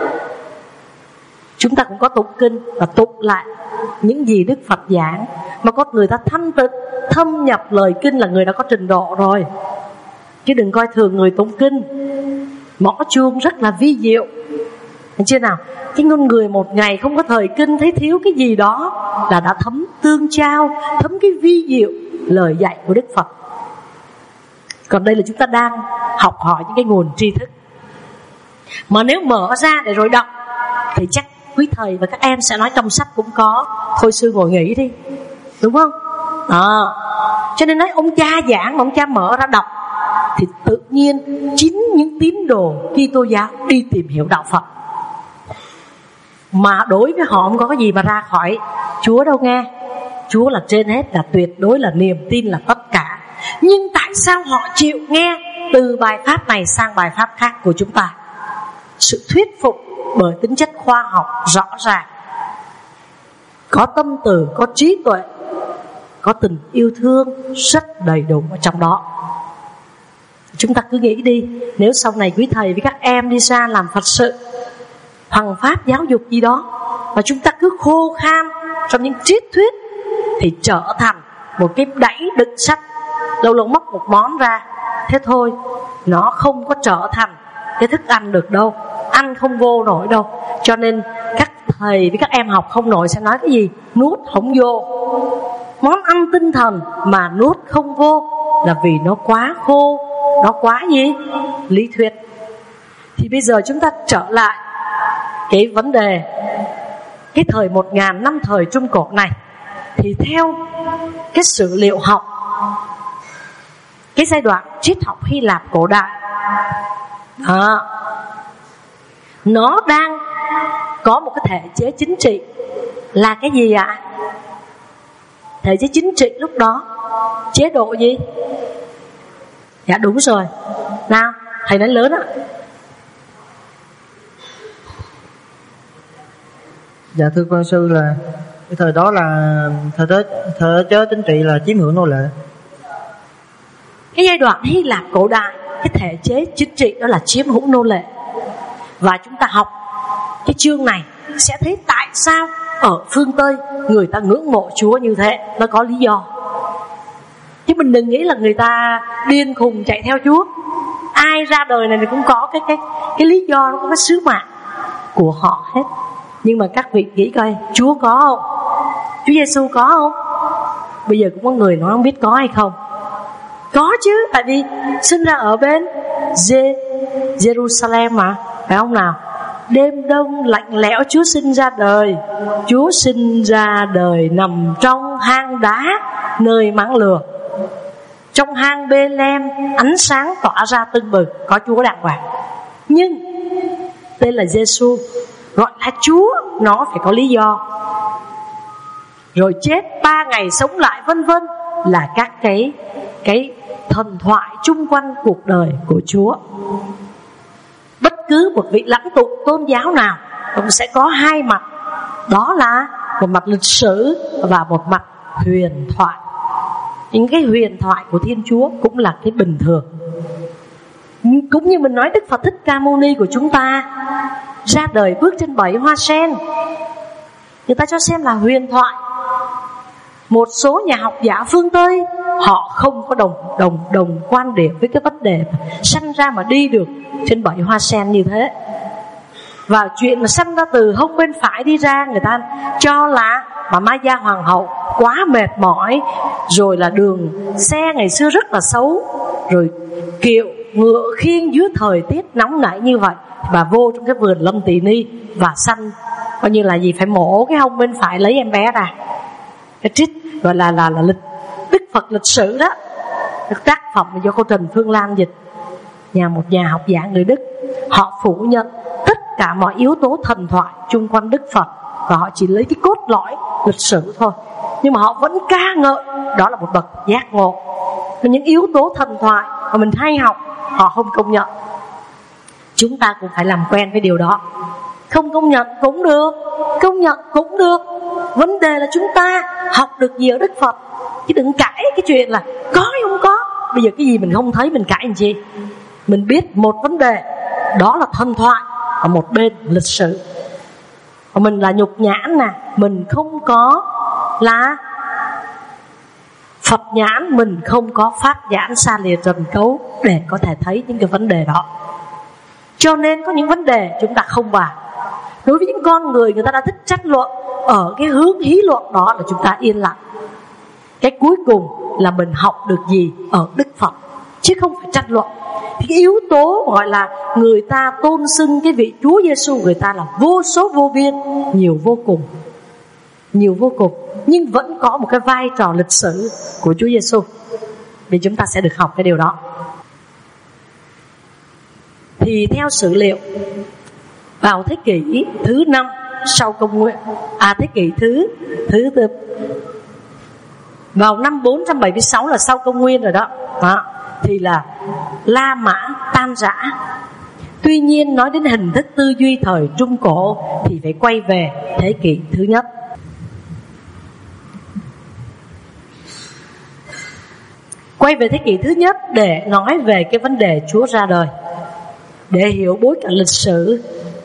chúng ta cũng có tụng kinh và tụng lại những gì Đức Phật giảng. Mà có người ta thanh tịnh, thâm nhập lời kinh là người đã có trình độ rồi. Chứ đừng coi thường người tụng kinh. Mõ chuông rất là vi diệu. Thấy chưa nào? Cái con người một ngày không có thời kinh, thấy thiếu cái gì đó là đã thấm tương trao, thấm cái vi diệu lời dạy của Đức Phật. Còn đây là chúng ta đang học hỏi những cái nguồn tri thức. Mà nếu mở ra để rồi đọc thì chắc quý thầy và các em sẽ nói trong sách cũng có. Thôi sư ngồi nghỉ đi, đúng không? À, cho nên nói ông cha giảng mà ông cha mở ra đọc thì tự nhiên chính những tín đồ Kitô giáo đi tìm hiểu đạo Phật. Mà đối với họ không có cái gì mà ra khỏi Chúa đâu nghe. Chúa là trên hết, là tuyệt đối, là niềm tin, là tất cả. Nhưng tại sao họ chịu nghe từ bài pháp này sang bài pháp khác của chúng ta? Sự thuyết phục bởi tính chất khoa học rõ ràng, có tâm từ, có trí tuệ, có tình yêu thương rất đầy đủ ở trong đó. Chúng ta cứ nghĩ đi, nếu sau này quý thầy với các em đi ra làm Phật sự, hoằng pháp giáo dục gì đó, mà chúng ta cứ khô khan trong những triết thuyết, thì trở thành một cái đẩy đựng sách, lâu lâu móc một món ra, thế thôi, nó không có trở thành cái thức ăn được đâu, ăn không vô nổi đâu. Cho nên các thầy với các em học không nổi sẽ nói cái gì? Nuốt không vô. Món ăn tinh thần mà nuốt không vô là vì nó quá khô, nó quá gì? Lý thuyết. Thì bây giờ chúng ta trở lại cái vấn đề cái thời một ngàn năm thời Trung Cổ này, thì theo cái sử liệu học, cái giai đoạn triết học Hy Lạp cổ đại đó, nó đang có một cái thể chế chính trị là cái gì ạ? Thể chế chính trị lúc đó chế độ gì? Dạ đúng rồi. Nào, thầy nói lớn ạ. Dạ thưa quan sư, là cái thời đó là thời đó thời chế chính trị là chiếm hữu nô lệ. Cái giai đoạn Hy Lạp cổ đại, cái thể chế chính trị đó là chiếm hữu nô lệ. Và chúng ta học cái chương này sẽ thấy tại sao ở phương Tây người ta ngưỡng mộ Chúa như thế. Nó có lý do. Chứ mình đừng nghĩ là người ta điên khùng chạy theo Chúa. Ai ra đời này thì cũng có cái, cái, cái lý do, nó có cái sứ mạng của họ hết. Nhưng mà các vị nghĩ coi, Chúa có không? Chúa Giêsu có không? Bây giờ cũng có người nói không biết có hay không. Có chứ, tại vì sinh ra ở bên Je- Jerusalem mà, phải không nào? Đêm đông lạnh lẽo Chúa sinh ra đời. Chúa sinh ra đời nằm trong hang đá nơi máng lửa. Trong hang Bê-lem, ánh sáng tỏa ra tưng bừng, có Chúa đàng hoàng. Nhưng tên là Giêsu, gọi là Chúa, nó phải có lý do. Rồi chết ba ngày sống lại vân vân là các cái cái thần thoại chung quanh cuộc đời của Chúa. Bất cứ một vị lãnh tụ tôn giáo nào cũng sẽ có hai mặt, đó là một mặt lịch sử và một mặt huyền thoại. Những cái huyền thoại của Thiên Chúa cũng là cái bình thường. Cũng như mình nói Đức Phật Thích Ca Mâu Ni của chúng ta ra đời bước trên bảy hoa sen, người ta cho xem là huyền thoại. Một số nhà học giả phương Tây họ không có đồng đồng đồng quan điểm với cái vấn đề mà sanh ra mà đi được trên bảy hoa sen như thế. Và chuyện mà sanh ra từ hông bên phải đi ra, người ta cho là mà Maya Hoàng hậu quá mệt mỏi, rồi là đường xe ngày xưa rất là xấu, rồi kiệu ngựa khiêng dưới thời tiết nóng nảy như vậy, bà vô trong cái vườn Lâm Tỳ Ni và sanh coi như là gì, phải mổ cái hông bên phải lấy em bé ra. Cái trích gọi là là là lịch Đức Phật lịch sử đó, cái tác phẩm do cô Trần Phương Lan dịch, nhà một nhà học giả người Đức. Họ phủ nhận tất cả mọi yếu tố thần thoại chung quanh Đức Phật và họ chỉ lấy cái cốt lõi lịch sử thôi, nhưng mà họ vẫn ca ngợi đó là một bậc giác ngộ. Và những yếu tố thần thoại mà mình hay học họ không công nhận. Chúng ta cũng phải làm quen với điều đó. Không công nhận cũng được, công nhận cũng được. Vấn đề là chúng ta học được gì ở Đức Phật, chứ đừng cãi cái chuyện là có hay không có. Bây giờ cái gì mình không thấy mình cãi làm chi. Mình biết một vấn đề, đó là thần thoại, ở một bên lịch sử. Và mình là nhục nhãn nè, mình không có là Phật nhãn, mình không có pháp nhãn xa lìa trần cấu để có thể thấy những cái vấn đề đó. Cho nên có những vấn đề chúng ta không vào. Đối với những con người người ta đã thích tranh luận, ở cái hướng hí luận đó là chúng ta yên lặng. Cái cuối cùng là mình học được gì ở Đức Phật, chứ không phải tranh luận. Thì cái yếu tố gọi là người ta tôn xưng cái vị Chúa Giêsu, người ta là vô số vô biên, nhiều vô cùng, nhiều vô cùng, nhưng vẫn có một cái vai trò lịch sử của Chúa Giêsu, vì chúng ta sẽ được học cái điều đó. Thì theo sử liệu, vào thế kỷ thứ năm sau công nguyên, à thế kỷ thứ thứ tư, vào năm bốn trăm bảy mươi sáu là sau công nguyên rồi đó, đó thì là La Mã tan rã. Tuy nhiên nói đến hình thức tư duy thời Trung Cổ thì phải quay về thế kỷ thứ nhất. Quay về thế kỷ thứ nhất để nói về cái vấn đề Chúa ra đời, để hiểu bối cảnh lịch sử.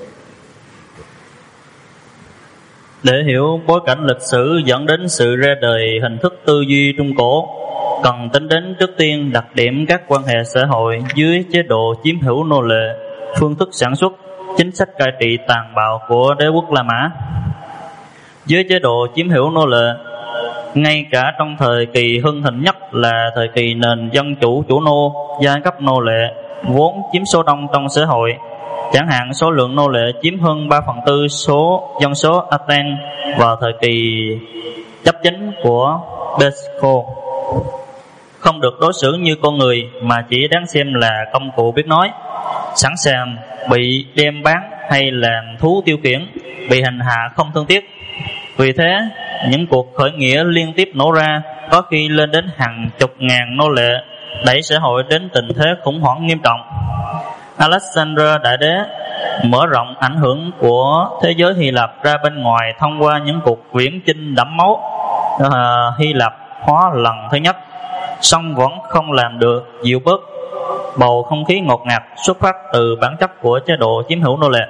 Để hiểu bối cảnh lịch sử dẫn đến sự ra đời hình thức tư duy Trung Cổ, cần tính đến trước tiên đặc điểm các quan hệ xã hội dưới chế độ chiếm hữu nô lệ, phương thức sản xuất, chính sách cai trị tàn bạo của đế quốc La Mã. Dưới chế độ chiếm hữu nô lệ, ngay cả trong thời kỳ hưng thịnh nhất là thời kỳ nền dân chủ chủ nô, giai cấp nô lệ vốn chiếm số đông trong xã hội. Chẳng hạn số lượng nô lệ chiếm hơn ba phần tư số dân số Athens vào thời kỳ chấp chính của Persico. Không được đối xử như con người mà chỉ đáng xem là công cụ biết nói, sẵn sàng bị đem bán hay làm thú tiêu khiển, bị hành hạ không thương tiếc. Vì thế, những cuộc khởi nghĩa liên tiếp nổ ra, có khi lên đến hàng chục ngàn nô lệ, đẩy xã hội đến tình thế khủng hoảng nghiêm trọng. Alexander Đại Đế mở rộng ảnh hưởng của thế giới Hy Lạp ra bên ngoài thông qua những cuộc viễn chinh đẫm máu uh, Hy Lạp hóa lần thứ nhất, song vẫn không làm được dịu bớt bầu không khí ngột ngạt xuất phát từ bản chất của chế độ chiếm hữu nô lệ.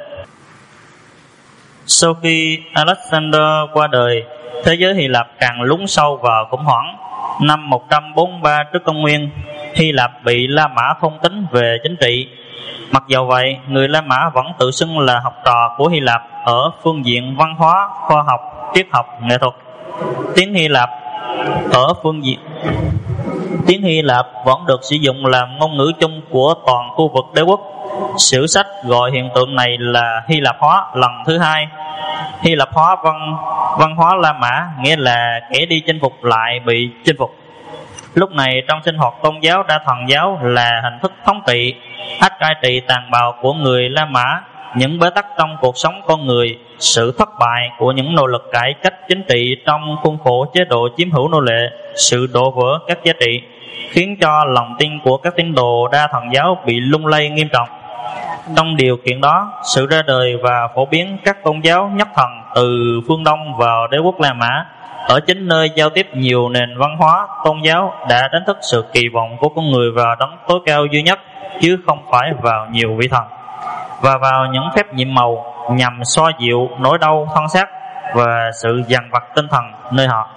Sau khi Alexander qua đời, thế giới Hy Lạp càng lún sâu vào khủng hoảng. Năm một trăm bốn mươi ba trước công nguyên, Hy Lạp bị La Mã thôn tính về chính trị. Mặc dầu vậy, người La Mã vẫn tự xưng là học trò của Hy Lạp ở phương diện văn hóa, khoa học, triết học, nghệ thuật. Tiếng Hy Lạp ở phương diện Tiếng Hy Lạp vẫn được sử dụng làm ngôn ngữ chung của toàn khu vực đế quốc. Sử sách gọi hiện tượng này là Hy Lạp hóa lần thứ hai. Hy Lạp hóa văn văn hóa La Mã nghĩa là kẻ đi chinh phục lại bị chinh phục. Lúc này trong sinh hoạt tôn giáo đa thần giáo là hình thức thống trị, ách cai trị tàn bạo của người La Mã những bế tắc trong cuộc sống con người, sự thất bại của những nỗ lực cải cách chính trị trong khuôn khổ chế độ chiếm hữu nô lệ, sự đổ vỡ các giá trị, khiến cho lòng tin của các tín đồ đa thần giáo bị lung lay nghiêm trọng. Trong điều kiện đó, sự ra đời và phổ biến các tôn giáo nhất thần từ phương Đông vào đế quốc La Mã ở chính nơi giao tiếp nhiều nền văn hóa tôn giáo đã đánh thức sự kỳ vọng của con người vào đấng tối cao duy nhất, chứ không phải vào nhiều vị thần, và vào những phép nhiệm màu nhằm xoa dịu nỗi đau thân xác và sự dằn vặt tinh thần nơi họ.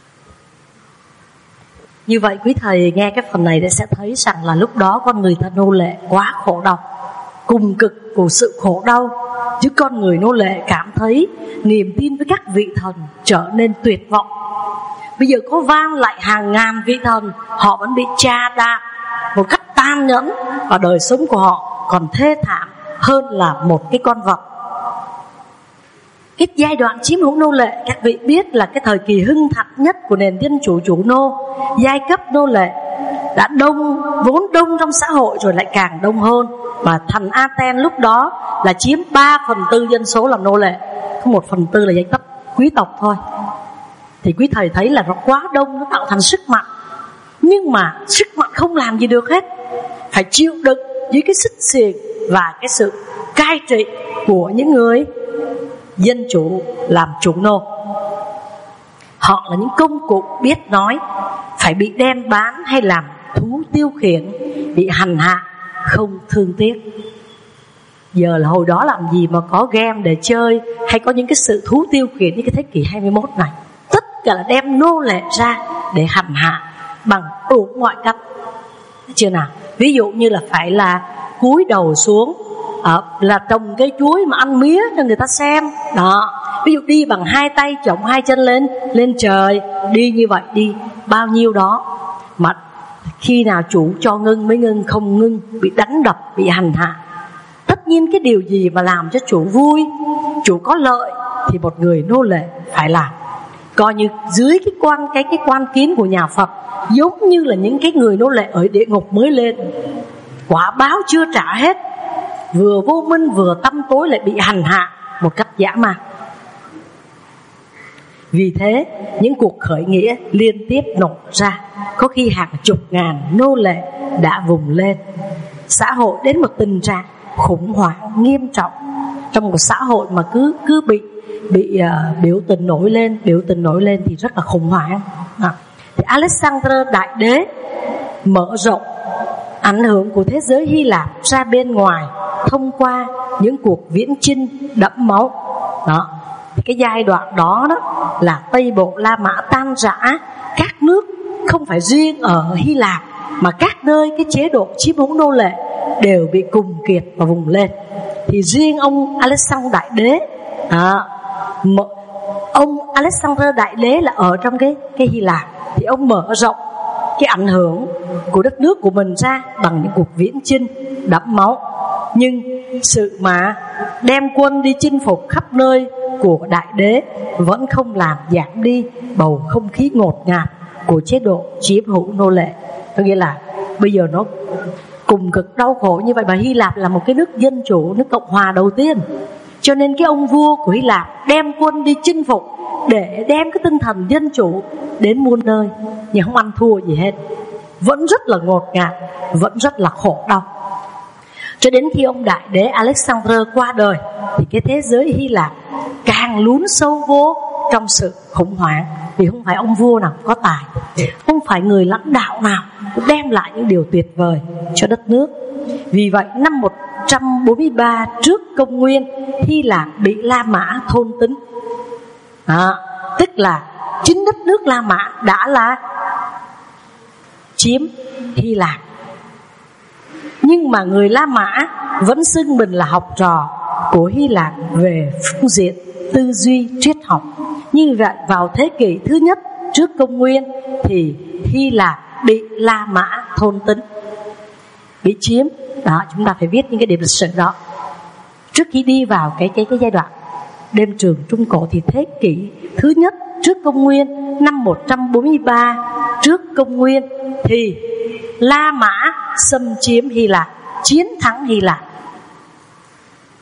Như vậy quý thầy nghe cái phần này để sẽ thấy rằng là lúc đó con người ta nô lệ quá khổ đau, cùng cực của sự khổ đau, chứ con người nô lệ cảm thấy niềm tin với các vị thần trở nên tuyệt vọng. Bây giờ có vang lại hàng ngàn vị thần, họ vẫn bị tra đạp một cách tàn nhẫn, và đời sống của họ còn thê thảm hơn là một cái con vật. Cái giai đoạn chiếm hữu nô lệ, các vị biết là cái thời kỳ hưng thịnh nhất của nền dân chủ chủ nô, giai cấp nô lệ đã đông, vốn đông trong xã hội rồi lại càng đông hơn. Và thành Athens lúc đó là chiếm ba phần tư dân số làm nô lệ, có một phần tư là giai cấp quý tộc thôi. Thì quý thầy thấy là nó quá đông, nó tạo thành sức mạnh. Nhưng mà sức mạnh không làm gì được hết, phải chịu đựng dưới cái xích xiềng và cái sự cai trị của những người dân chủ làm chủ nô. Họ là những công cụ biết nói, phải bị đem bán hay làm thú tiêu khiển, bị hành hạ không thương tiếc. Giờ là hồi đó làm gì mà có game để chơi, hay có những cái sự thú tiêu khiển như cái thế kỷ hai mươi mốt này. Tất cả là đem nô lệ ra để hành hạ bằng đủ mọi cách. Chưa nào? Ví dụ như là phải là cúi đầu xuống, à, là trồng cây chuối mà ăn mía cho người ta xem đó. Ví dụ đi bằng hai tay chổng hai chân lên lên trời, đi như vậy đi bao nhiêu đó, mà khi nào chủ cho ngưng mới ngưng, không ngưng bị đánh đập, bị hành hạ. Tất nhiên cái điều gì mà làm cho chủ vui, chủ có lợi thì một người nô lệ phải làm. Coi như dưới cái quan cái cái quan kiến của nhà Phật, giống như là những cái người nô lệ ở địa ngục mới lên, quả báo chưa trả hết, vừa vô minh vừa tăm tối lại bị hành hạ một cách dã man. Vì thế những cuộc khởi nghĩa liên tiếp nổ ra, có khi hàng chục ngàn nô lệ đã vùng lên. Xã hội đến một tình trạng khủng hoảng nghiêm trọng. Trong một xã hội mà cứ cứ bị bị uh, biểu tình nổi lên, biểu tình nổi lên thì rất là khủng hoảng. À, thì Alexander Đại Đế mở rộng ảnh hưởng của thế giới Hy Lạp ra bên ngoài thông qua những cuộc viễn chinh đẫm máu. Đó, thì cái giai đoạn đó đó là Tây Bộ La Mã tan rã, các nước không phải riêng ở Hy Lạp mà các nơi cái chế độ chiếm hữu nô lệ đều bị cùng kiệt và vùng lên. Thì riêng ông Alexander Đại Đế, à, ông Alexander Đại Đế là ở trong cái cái Hy Lạp, thì ông mở rộng cái ảnh hưởng của đất nước của mình ra bằng những cuộc viễn chinh đẫm máu. Nhưng sự mà đem quân đi chinh phục khắp nơi của Đại Đế vẫn không làm giảm đi bầu không khí ngột ngạt của chế độ chiếm hữu nô lệ. Có nghĩa là bây giờ nó cùng cực đau khổ như vậy. Và Hy Lạp là một cái nước dân chủ, nước cộng hòa đầu tiên, cho nên cái ông vua của Hy Lạp đem quân đi chinh phục để đem cái tinh thần dân chủ đến muôn nơi, nhưng không ăn thua gì hết, vẫn rất là ngột ngạt, vẫn rất là khổ đau. Cho đến khi ông Đại Đế Alexander qua đời thì cái thế giới Hy Lạp càng lún sâu vô trong sự khủng hoảng. Vì không phải ông vua nào có tài, không phải người lãnh đạo nào cũng đem lại những điều tuyệt vời cho đất nước. Vì vậy năm một trăm bốn mươi ba trước công nguyên, Hy Lạp bị La Mã thôn tính. À, tức là chính đất nước La Mã đã là chiếm Hy Lạp. Nhưng mà người La Mã vẫn xưng mình là học trò của Hy Lạp về phương diện tư duy triết học. Như vậy vào thế kỷ thứ nhất trước công nguyên thì Hy Lạp bị La Mã thôn tính, bị chiếm. Đó, chúng ta phải viết những cái điểm lịch sử đó. Trước khi đi vào cái cái cái giai đoạn đêm trường Trung Cổ thì thế kỷ thứ nhất trước công nguyên, năm một trăm bốn mươi ba trước công nguyên thì La Mã xâm chiếm Hy Lạp, chiến thắng Hy Lạp.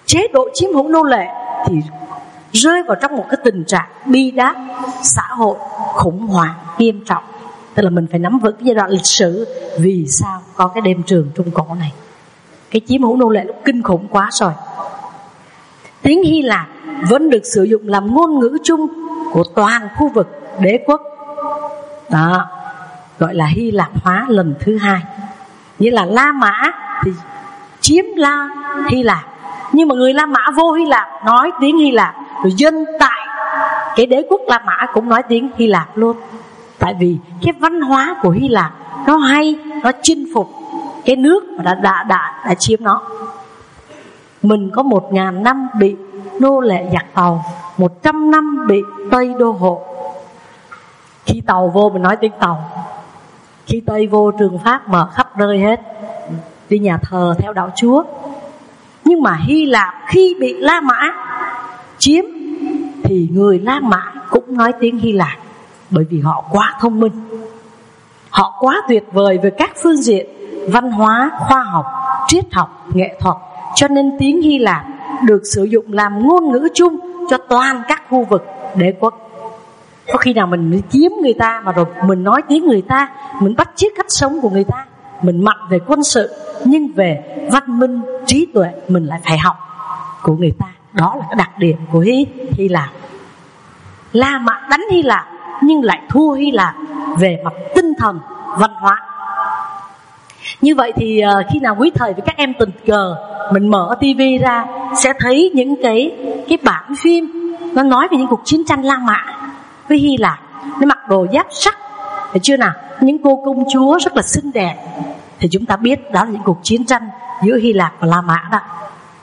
chế độ chiếm hữu nô lệ thì rơi vào trong một cái tình trạng bi đát, xã hội khủng hoảng nghiêm trọng. Tức là mình phải nắm vững cái giai đoạn lịch sử vì sao có cái đêm trường Trung Cổ này. Cái chiếm hữu nô lệ lúc kinh khủng quá rồi. Tiếng Hy Lạp vẫn được sử dụng làm ngôn ngữ chung của toàn khu vực đế quốc. Đó, gọi là Hy Lạp hóa lần thứ hai. Nghĩa là La Mã thì chiếm La Hy Lạp, nhưng mà người La Mã vô Hy Lạp nói tiếng Hy Lạp, rồi dân tại cái đế quốc La Mã cũng nói tiếng Hy Lạp luôn. Tại vì cái văn hóa của Hy Lạp nó hay, nó chinh phục cái nước mà đã, đã, đã, đã chiếm nó. Mình có một ngàn năm bị nô lệ giặc tàu, một trăm năm bị Tây đô hộ. Khi tàu vô mình nói tiếng tàu, khi Tây vô trường Pháp mở khắp nơi hết, đi nhà thờ theo đạo Chúa. Nhưng mà Hy Lạp khi bị La Mã chiếm thì người La Mã cũng nói tiếng Hy Lạp, bởi vì họ quá thông minh, họ quá tuyệt vời về các phương diện văn hóa, khoa học, triết học, nghệ thuật, cho nên tiếng Hy Lạp được sử dụng làm ngôn ngữ chung cho toàn các khu vực đế quốc. Có khi nào mình chiếm người ta mà rồi mình nói tiếng người ta, mình bắt chước cách sống của người ta, mình mạnh về quân sự, nhưng về văn minh, trí tuệ mình lại phải học của người ta. Đó là cái đặc điểm của Hy, Hy Lạp. La Mã đánh Hy Lạp nhưng lại thua Hy Lạp về mặt tinh thần, văn hóa. Như vậy thì khi nào quý thầy với các em tình cờ mình mở tivi ra sẽ thấy những cái cái bản phim nó nói về những cuộc chiến tranh La Mã với Hy Lạp. Nó mặc đồ giáp sắt, thấy chưa nào? Những cô công chúa rất là xinh đẹp, thì chúng ta biết đó là những cuộc chiến tranh giữa Hy Lạp và La Mã đó.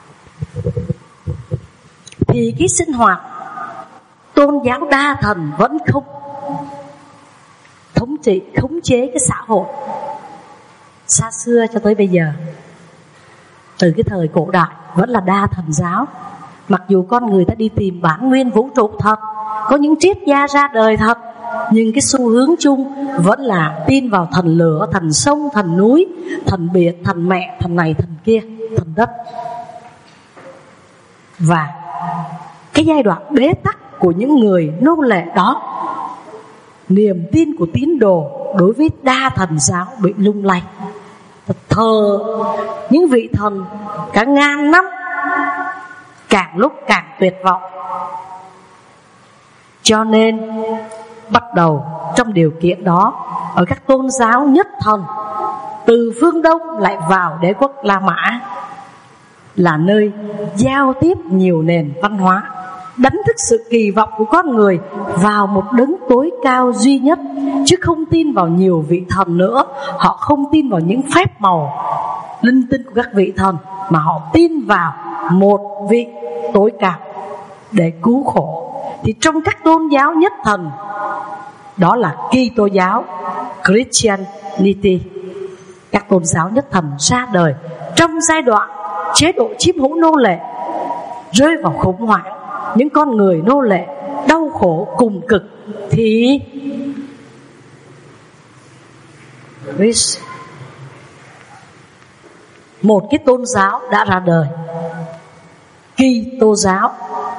Thì cái sinh hoạt tôn giáo đa thần vẫn không thống trị, khống chế cái xã hội xa xưa cho tới bây giờ. Từ cái thời cổ đại vẫn là đa thần giáo. Mặc dù con người ta đi tìm bản nguyên vũ trụ thật, có những triết gia ra đời thật, nhưng cái xu hướng chung vẫn là tin vào thần lửa, thần sông, thần núi, thần biển, thần mẹ, thần này, thần kia, thần đất. Và cái giai đoạn bế tắc của những người nô lệ đó, niềm tin của tín đồ đối với đa thần giáo bị lung lay. Thờ những vị thần cả ngàn năm, càng lúc càng tuyệt vọng. Cho nên bắt đầu trong điều kiện đó, ở các tôn giáo nhất thần từ phương Đông lại vào đế quốc La Mã, là nơi giao tiếp nhiều nền văn hóa, đánh thức sự kỳ vọng của con người vào một đấng tối cao duy nhất, chứ không tin vào nhiều vị thần nữa. Họ không tin vào những phép màu linh tinh của các vị thần, mà họ tin vào một vị tối cao để cứu khổ. Thì trong các tôn giáo nhất thần, đó là Kitô giáo, Christianity, các tôn giáo nhất thần ra đời trong giai đoạn chế độ chiếm hữu nô lệ rơi vào khủng hoảng, những con người nô lệ đau khổ cùng cực, thì một cái tôn giáo đã ra đời, Kitô giáo,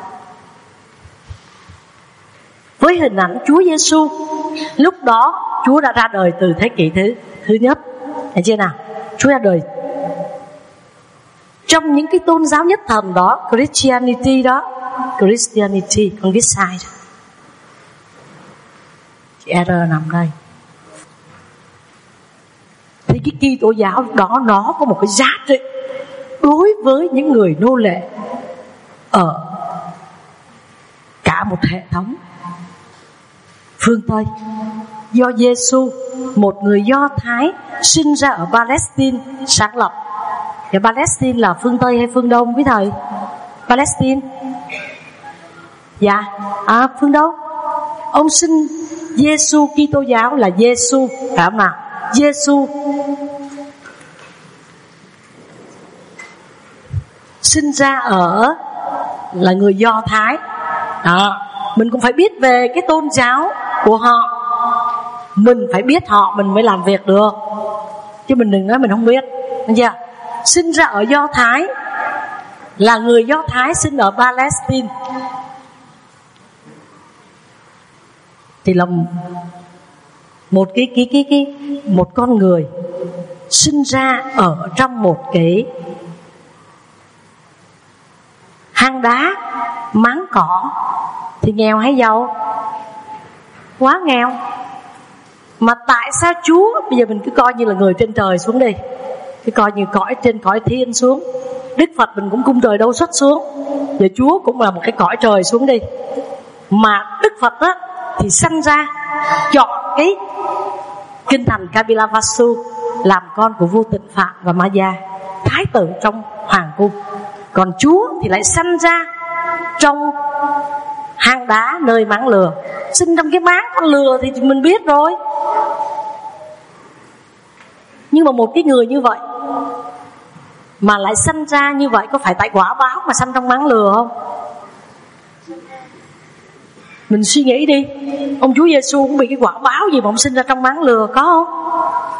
với hình ảnh Chúa Giêsu. Lúc đó Chúa đã ra đời từ thế kỷ thứ thứ nhất, thấy chưa nào? Chúa ra đời trong những cái tôn giáo nhất thần đó, Christianity đó, Christianity, con viết sai rồi, chữ error nằm đây. Thì cái Kitô giáo đó nó có một cái giá trị đối với những người nô lệ ở cả một hệ thống phương Tây. Do Giêsu, một người Do Thái sinh ra ở Palestine sáng lập. Thì Palestine là phương Tây hay phương Đông quý thầy? Palestine. Dạ, à, phương Đông. Ông sinh Giêsu Kitô giáo là Giêsu, phải không nào? Giêsu sinh ra ở là người Do Thái. Đó, mình cũng phải biết về cái tôn giáo của họ, mình phải biết họ mình mới làm việc được, chứ mình đừng nói mình không biết, nghe chưa? Sinh ra ở Do Thái là người Do Thái sinh ở Palestine, thì là một cái cái cái cái một con người sinh ra ở trong một cái hang đá máng cỏ, thì nghèo hay giàu? Quá nghèo. Mà tại sao Chúa, bây giờ mình cứ coi như là người trên trời xuống đi, cứ coi như cõi trên cõi thiên xuống. Đức Phật mình cũng cung trời đâu xuất xuống, và Chúa cũng là một cái cõi trời xuống đi. Mà Đức Phật á thì sanh ra chọn cái kinh thành Kapilavastu làm con của vua Tịnh Phạn và Maya, thái tử trong hoàng cung. Còn Chúa thì lại sanh ra trong hang đá nơi máng lừa. Sinh trong cái máng con lừa thì mình biết rồi. Nhưng mà một cái người như vậy mà lại sanh ra như vậy, có phải tại quả báo mà sanh trong máng lừa không? Mình suy nghĩ đi, ông Chúa Giêsu cũng bị cái quả báo gì mà ông sinh ra trong máng lừa, có không?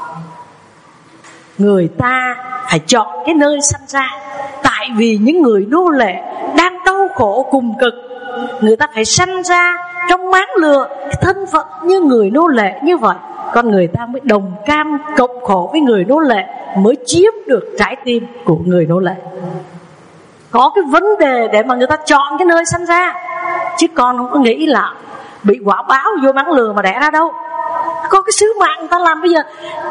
Người ta phải chọn cái nơi sanh ra, tại vì những người nô lệ đang đau khổ cùng cực, người ta phải sanh ra trong máng lừa, thân phận như người nô lệ như vậy, con người ta mới đồng cam cộng khổ với người nô lệ, mới chiếm được trái tim của người nô lệ. Có cái vấn đề để mà người ta chọn cái nơi sanh ra, chứ con không có nghĩ là bị quả báo vô máng lừa mà đẻ ra đâu. Có cái sứ mạng người ta làm. Bây giờ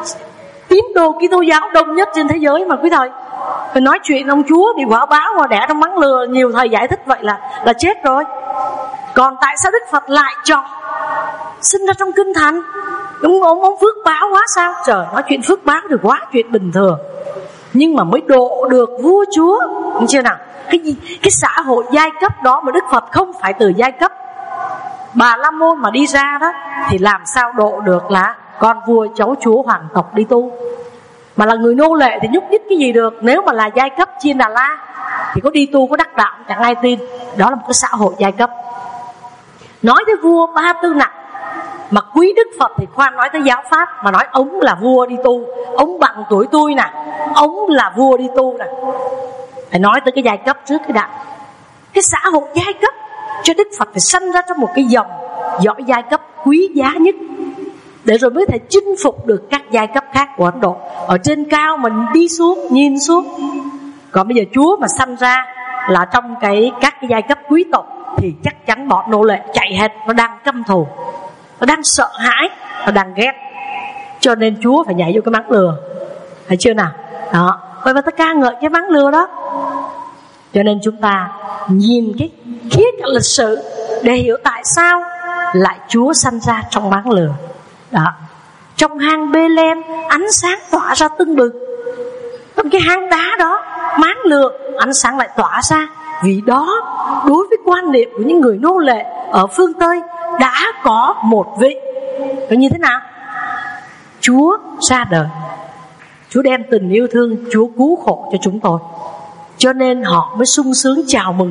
tín đồ Kitô giáo đông nhất trên thế giới mà quý thầy, phải nói chuyện ông Chúa bị quả báo mà đẻ trong máng lừa, nhiều thầy giải thích vậy là là chết rồi. Còn tại sao Đức Phật lại chọn sinh ra trong kinh thành? Đúng ông, ông phước báo quá sao? Trời, nói chuyện phước báo thì quá chuyện bình thường, nhưng mà mới độ được vua chúa, đúng chưa nào? Cái gì? Cái xã hội giai cấp đó mà Đức Phật không phải từ giai cấp Bà La Môn mà đi ra đó, thì làm sao độ được là con vua cháu chúa hoàng tộc đi tu? Mà là người nô lệ thì nhúc nhích cái gì được? Nếu mà là giai cấp Chiên Đà La thì có đi tu có đắc đạo chẳng ai tin. Đó là một cái xã hội giai cấp. Nói tới vua Ba Tư Nặc mà quý Đức Phật thì khoan nói tới giáo pháp, mà nói ông là vua đi tu, ông bằng tuổi tôi nè, ông là vua đi tu nè. Phải nói tới cái giai cấp trước cái đã. Cái xã hội giai cấp, cho Đức Phật phải sanh ra trong một cái dòng dõi giai cấp quý giá nhất, để rồi mới thể chinh phục được các giai cấp khác của Ấn Độ. Ở trên cao mình đi xuống, nhìn xuống. Còn bây giờ Chúa mà sanh ra là trong cái các cái giai cấp quý tộc, thì chắc chắn bọn nô lệ chạy hết. Nó đang căm thù, nó đang sợ hãi, nó đang ghét. Cho nên Chúa phải nhảy vô cái máng lừa, phải chưa nào? Đó, vậy mà ta ca ngợi cái máng lừa đó. Cho nên chúng ta nhìn cái khía cạnh lịch sử để hiểu tại sao lại Chúa sanh ra trong máng lừa. Đó, trong hang Bê-lem ánh sáng tỏa ra tưng bừng. Trong cái hang đá đó, máng lừa, ánh sáng lại tỏa ra. Vì đó, đối với quan niệm của những người nô lệ ở phương Tây, đã có một vị. Rồi như thế nào? Chúa ra đời, Chúa đem tình yêu thương, Chúa cứu khổ cho chúng tôi. Cho nên họ mới sung sướng chào mừng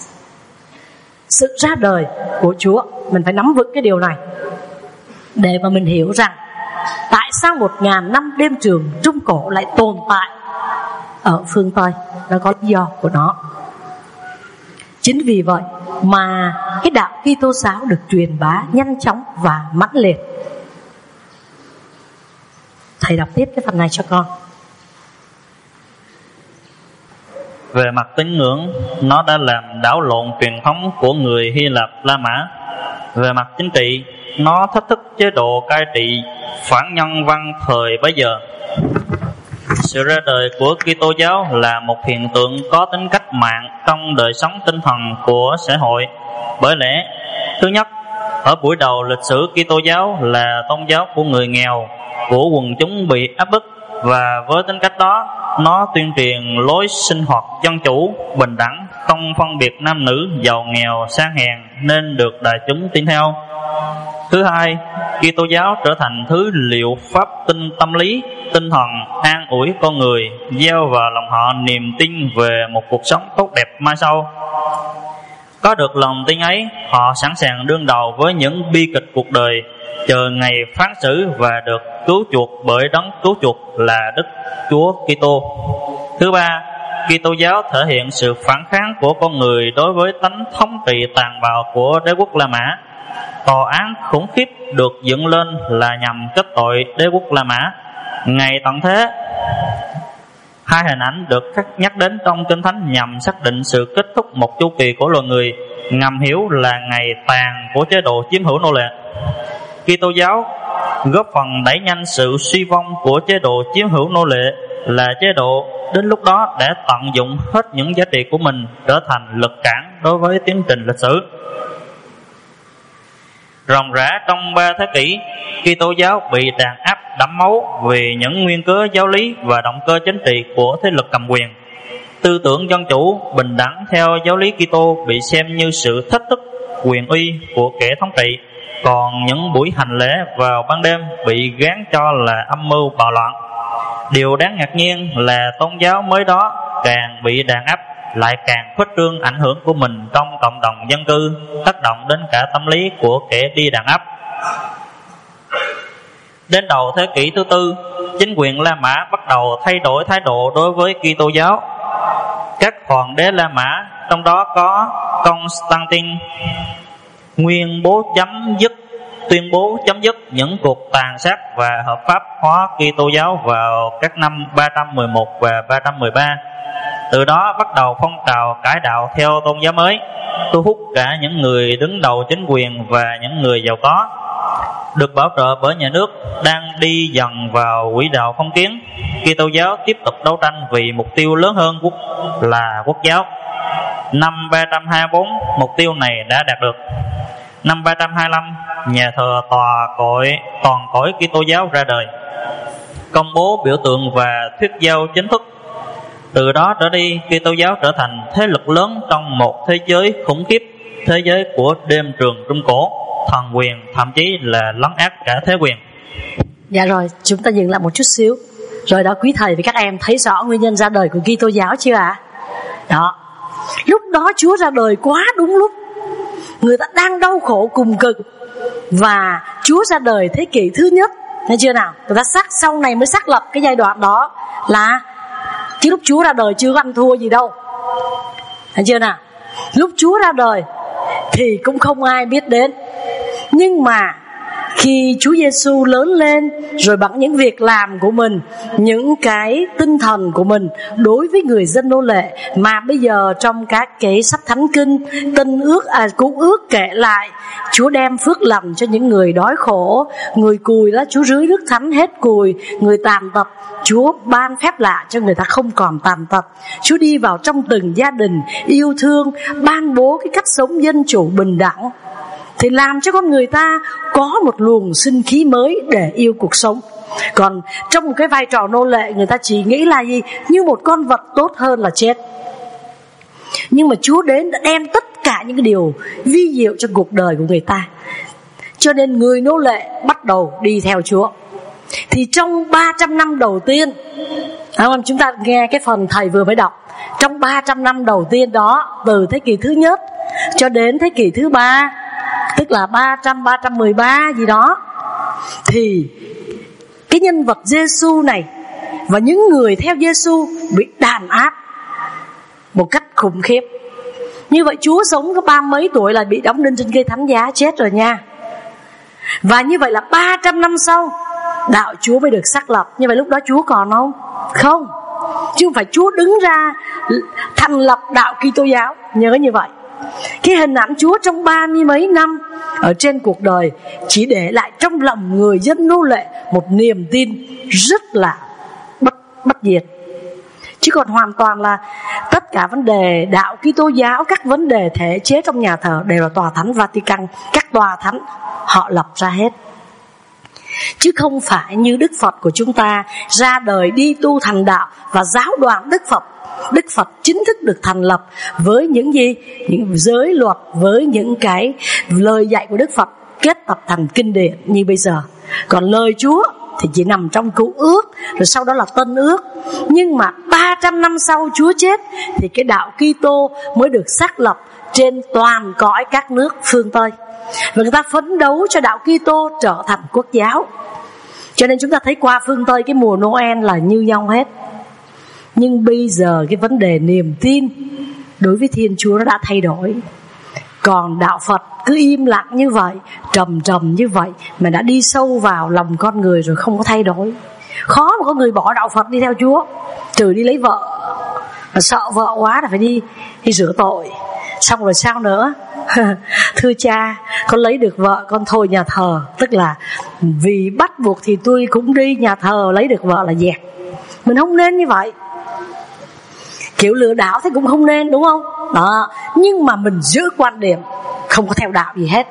sự ra đời của Chúa. Mình phải nắm vững cái điều này để mà mình hiểu rằng tại sao một ngàn năm đêm trường Trung Cổ lại tồn tại ở phương Tây. Nó có lý do của nó. Chính vì vậy mà cái đạo Kitô giáo được truyền bá nhanh chóng và mãnh liệt. Thầy đọc tiếp cái phần này cho con. Về mặt tín ngưỡng, nó đã làm đảo lộn truyền thống của người Hy Lạp La Mã. Về mặt chính trị, nó thách thức chế độ cai trị phản nhân văn thời bấy giờ. Sự ra đời của Kitô giáo là một hiện tượng có tính cách mạng trong đời sống tinh thần của xã hội. Bởi lẽ, thứ nhất, ở buổi đầu lịch sử Kitô giáo là tôn giáo của người nghèo, của quần chúng bị áp bức, và với tính cách đó, nó tuyên truyền lối sinh hoạt dân chủ, bình đẳng, không phân biệt nam nữ, giàu nghèo, sang hèn, nên được đại chúng tin theo. Thứ hai, Kitô giáo trở thành thứ liệu pháp tinh tâm lý, tinh thần, an ủi con người, gieo vào lòng họ niềm tin về một cuộc sống tốt đẹp mai sau. Có được lòng tin ấy, họ sẵn sàng đương đầu với những bi kịch cuộc đời, chờ ngày phán xử và được cứu chuộc bởi đấng cứu chuộc là Đức Chúa Kitô. Thứ ba, Kitô giáo thể hiện sự phản kháng của con người đối với tánh thống trị tàn bạo của đế quốc La Mã. Tòa án khủng khiếp được dựng lên là nhằm kết tội đế quốc La Mã. Ngày tận thế, hai hình ảnh được nhắc đến trong Kinh Thánh nhằm xác định sự kết thúc một chu kỳ của loài người, ngầm hiểu là ngày tàn của chế độ chiếm hữu nô lệ. Kitô giáo góp phần đẩy nhanh sự suy vong của chế độ chiếm hữu nô lệ, là chế độ đến lúc đó đã tận dụng hết những giá trị của mình, trở thành lực cản đối với tiến trình lịch sử. Ròng rã trong ba thế kỷ, Kitô giáo bị đàn áp đẫm máu vì những nguyên cớ giáo lý và động cơ chính trị của thế lực cầm quyền. Tư tưởng dân chủ, bình đẳng theo giáo lý Kitô bị xem như sự thách thức quyền uy của kẻ thống trị, còn những buổi hành lễ vào ban đêm bị gán cho là âm mưu bạo loạn. Điều đáng ngạc nhiên là tôn giáo mới đó càng bị đàn áp lại càng khuếch trương ảnh hưởng của mình trong cộng đồng dân cư, tác động đến cả tâm lý của kẻ đi đàn áp. Đến đầu thế kỷ thứ tư, chính quyền La Mã bắt đầu thay đổi thái độ đối với Kitô giáo. Các hoàng đế La Mã, trong đó có Constantine, nguyên bố chấm dứt tuyên bố chấm dứt những cuộc tàn sát và hợp pháp hóa Kitô giáo vào các năm ba trăm mười một và ba trăm mười ba. Từ đó bắt đầu phong trào cải đạo theo tôn giáo mới, thu hút cả những người đứng đầu chính quyền và những người giàu có. Được bảo trợ bởi nhà nước đang đi dần vào quỹ đạo phong kiến, Kitô giáo tiếp tục đấu tranh vì mục tiêu lớn hơn quốc là quốc giáo. Năm ba trăm hai mươi bốn, mục tiêu này đã đạt được. Năm ba trăm hai mươi lăm, nhà thờ tòa cõi toàn cõi Kitô giáo ra đời, công bố biểu tượng và thuyết giáo chính thức. Từ đó trở đi, Kitô giáo trở thành thế lực lớn trong một thế giới khủng khiếp, thế giới của đêm trường Trung Cổ, thần quyền, thậm chí là lấn át cả thế quyền. Dạ rồi, chúng ta dừng lại một chút xíu. Rồi đó, quý thầy và các em thấy rõ nguyên nhân ra đời của Kitô giáo chưa ạ? À? Đó, lúc đó Chúa ra đời quá đúng lúc. Người ta đang đau khổ cùng cực, và Chúa ra đời thế kỷ thứ nhất, thấy chưa nào? Người ta xác sau này mới xác lập cái giai đoạn đó là, chứ lúc Chúa ra đời chưa có ăn thua gì đâu, thấy chưa nào? Lúc Chúa ra đời thì cũng không ai biết đến, nhưng mà khi Chúa Giêsu lớn lên rồi, bằng những việc làm của mình, những cái tinh thần của mình đối với người dân nô lệ, mà bây giờ trong các cái sách thánh kinh, Tân ước à Cũ ước kể lại, Chúa đem phước lành cho những người đói khổ, người cùi đó Chúa rưới nước thánh hết cùi, người tàn tật Chúa ban phép lạ cho người ta không còn tàn tật. Chúa đi vào trong từng gia đình, yêu thương, ban bố cái cách sống dân chủ bình đẳng, thì làm cho con người ta có một luồng sinh khí mới để yêu cuộc sống. Còn trong một cái vai trò nô lệ, người ta chỉ nghĩ là gì? Như một con vật tốt hơn là chết. Nhưng mà Chúa đến đã đem tất cả những cái điều vi diệu trong cuộc đời của người ta, cho nên người nô lệ bắt đầu đi theo Chúa. Thì trong ba trăm năm đầu tiên, không, chúng ta nghe cái phần thầy vừa mới đọc, trong ba trăm năm đầu tiên đó, từ thế kỷ thứ nhất cho đến thế kỷ thứ ba, tức là ba trăm, ba trăm mười ba gì đó, thì cái nhân vật Giêsu này và những người theo Giêsu bị đàn áp một cách khủng khiếp. Như vậy Chúa sống có ba mấy tuổi là bị đóng đinh trên cây thánh giá chết rồi nha. Và như vậy là ba trăm năm sau đạo Chúa mới được xác lập. Như vậy lúc đó Chúa còn không? Không. Chứ không phải Chúa đứng ra thành lập đạo Kitô giáo. Nhớ như vậy. Cái hình ảnh Chúa trong ba mươi mấy năm ở trên cuộc đời chỉ để lại trong lòng người dân nô lệ một niềm tin rất là bất, bất diệt. Chứ còn hoàn toàn là tất cả vấn đề đạo Kitô giáo, các vấn đề thể chế trong nhà thờ đều là tòa thánh Vatican, các tòa thánh họ lập ra hết. Chứ không phải như Đức Phật của chúng ta ra đời đi tu thành đạo, và giáo đoàn Đức Phật Đức Phật chính thức được thành lập với những gì? Những giới luật, với những cái lời dạy của Đức Phật kết tập thành kinh điển như bây giờ. Còn lời Chúa thì chỉ nằm trong Cựu ước, rồi sau đó là Tân ước. Nhưng mà ba trăm năm sau Chúa chết thì cái đạo Kitô mới được xác lập trên toàn cõi các nước phương Tây. Và người ta phấn đấu cho đạo Kitô trở thành quốc giáo. Cho nên chúng ta thấy qua phương Tây cái mùa Noel là như nhau hết. Nhưng bây giờ cái vấn đề niềm tin đối với Thiên Chúa nó đã thay đổi. Còn đạo Phật cứ im lặng như vậy, trầm trầm như vậy, mà đã đi sâu vào lòng con người rồi không có thay đổi. Khó mà có người bỏ đạo Phật đi theo Chúa, trừ đi lấy vợ, mà sợ vợ quá là phải đi đi rửa tội. Xong rồi sao nữa? Thưa cha, con lấy được vợ con thôi nhà thờ. Tức là vì bắt buộc thì tôi cũng đi nhà thờ, lấy được vợ là dẹp. Mình không nên như vậy. Kiểu lừa đảo thì cũng không nên, đúng không? Đó. Nhưng mà mình giữ quan điểm không có theo đạo gì hết.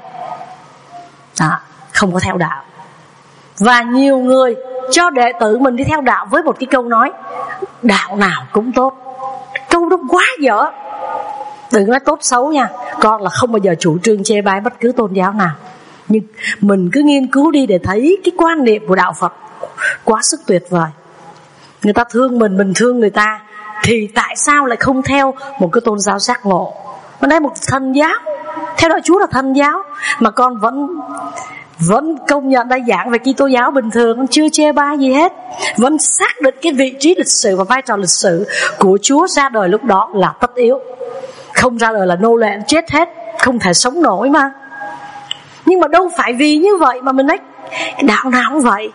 Đó. Không có theo đạo. Và nhiều người cho đệ tử mình đi theo đạo với một cái câu nói: đạo nào cũng tốt. Câu đó quá dở. Đừng nói tốt xấu nha. Con là không bao giờ chủ trương chê bai bất cứ tôn giáo nào, nhưng mình cứ nghiên cứu đi để thấy cái quan niệm của đạo Phật quá sức tuyệt vời. Người ta thương mình, mình thương người ta, thì tại sao lại không theo một cái tôn giáo giác ngộ? Mà đây một thần giáo, theo đạo Chúa là thần giáo, mà con vẫn vẫn công nhận đã giảng về Kitô giáo bình thường, con chưa chê bai gì hết, vẫn xác định cái vị trí lịch sử và vai trò lịch sử của Chúa ra đời lúc đó là tất yếu. Không ra đời là nô lệ chết hết, không thể sống nổi mà. Nhưng mà đâu phải vì như vậy mà mình nói đạo nào cũng vậy.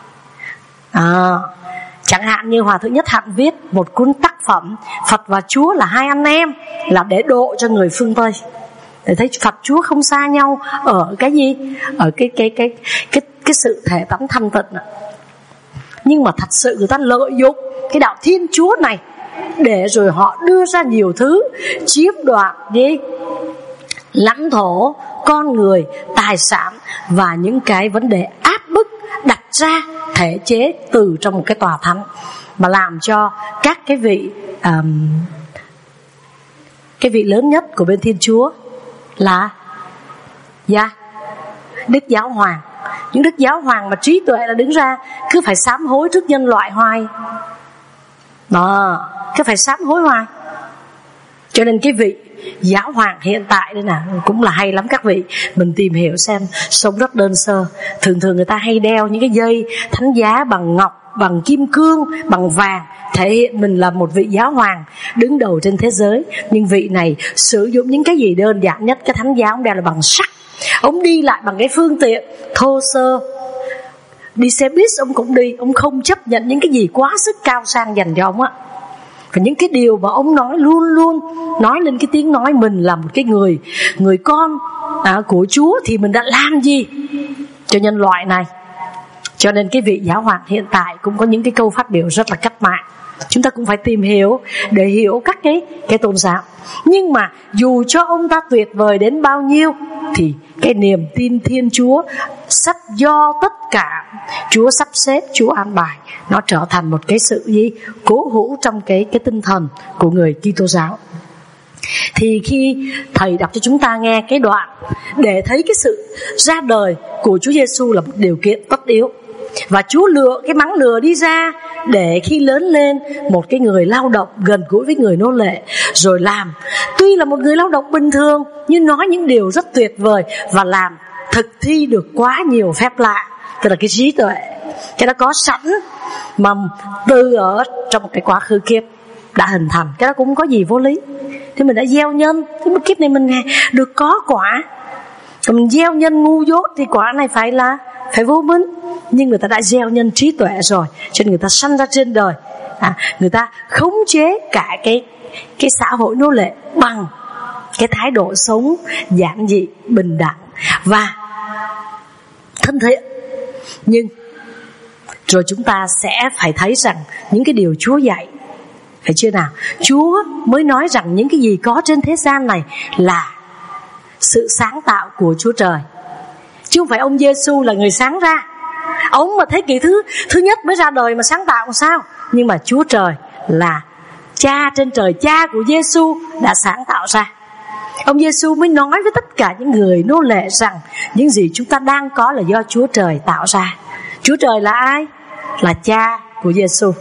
À, chẳng hạn như Hòa Thượng Nhất Hạnh viết một cuốn tác phẩm Phật và Chúa là hai anh em, là để độ cho người phương Tây, để thấy Phật Chúa không xa nhau ở cái gì, ở cái cái cái cái cái sự thể tánh thanh tịnh. Nhưng mà thật sự người ta lợi dụng cái đạo Thiên Chúa này để rồi họ đưa ra nhiều thứ chiếm đoạt gì lãnh thổ, con người, tài sản và những cái vấn đề áp bức đặt ra thể chế từ trong một cái tòa thánh, mà làm cho các cái vị um, cái vị lớn nhất của bên Thiên Chúa là dạ yeah, Đức Giáo Hoàng. Những Đức Giáo Hoàng mà trí tuệ là đứng ra cứ phải sám hối trước nhân loại hoài đó, cứ phải sám hối hoài. Cho nên cái vị Giáo Hoàng hiện tại đây nè cũng là hay lắm các vị. Mình tìm hiểu xem, sống rất đơn sơ. Thường thường người ta hay đeo những cái dây thánh giá bằng ngọc, bằng kim cương, bằng vàng, thể hiện mình là một vị giáo hoàng đứng đầu trên thế giới. Nhưng vị này sử dụng những cái gì đơn giản nhất. Cái thánh giá ông đeo là bằng sắt, ông đi lại bằng cái phương tiện thô sơ, đi xe buýt ông cũng đi. Ông không chấp nhận những cái gì quá sức cao sang dành cho ông á. Và những cái điều mà ông nói luôn luôn nói lên cái tiếng nói mình là một cái người người con à, của Chúa, thì mình đã làm gì cho nhân loại này. Cho nên cái vị giáo hoàng hiện tại cũng có những cái câu phát biểu rất là cách mạng. Chúng ta cũng phải tìm hiểu để hiểu các cái, cái tôn giáo. Nhưng mà dù cho ông ta tuyệt vời đến bao nhiêu, thì cái niềm tin Thiên Chúa sắp do tất cả Chúa sắp xếp, Chúa an bài, nó trở thành một cái sự gì cố hữu trong cái, cái tinh thần của người Kitô giáo. Thì khi thầy đọc cho chúng ta nghe cái đoạn để thấy cái sự ra đời của Chúa Giêsu là một điều kiện tất yếu, và Chúa lựa cái mắng lừa đi ra để khi lớn lên một cái người lao động gần gũi với người nô lệ, rồi làm tuy là một người lao động bình thường nhưng nói những điều rất tuyệt vời và làm thực thi được quá nhiều phép lạ. Tức là cái trí tuệ cái đó có sẵn mà từ ở trong cái quá khứ kiếp đã hình thành. Cái đó cũng không có gì vô lý. Thì mình đã gieo nhân, thì một kiếp này mình được có quả. Còn mình gieo nhân ngu dốt thì quả này phải là phải vô minh. Nhưng người ta đã gieo nhân trí tuệ rồi, cho nên người ta sanh ra trên đời à, người ta khống chế cả cái cái xã hội nô lệ bằng cái thái độ sống giản dị, bình đẳng và thân thiện. Nhưng rồi chúng ta sẽ phải thấy rằng những cái điều Chúa dạy, phải chưa nào? Chúa mới nói rằng những cái gì có trên thế gian này là sự sáng tạo của Chúa Trời, chứ không phải ông Giêsu là người sáng ra. Ông mà thế kỷ thứ thứ nhất mới ra đời mà sáng tạo làm sao? Nhưng mà Chúa Trời là Cha trên trời, Cha của Giêsu đã sáng tạo ra. Ông Giêsu mới nói với tất cả những người nô lệ rằng những gì chúng ta đang có là do Chúa Trời tạo ra. Chúa Trời là ai? Là Cha của Giêsu.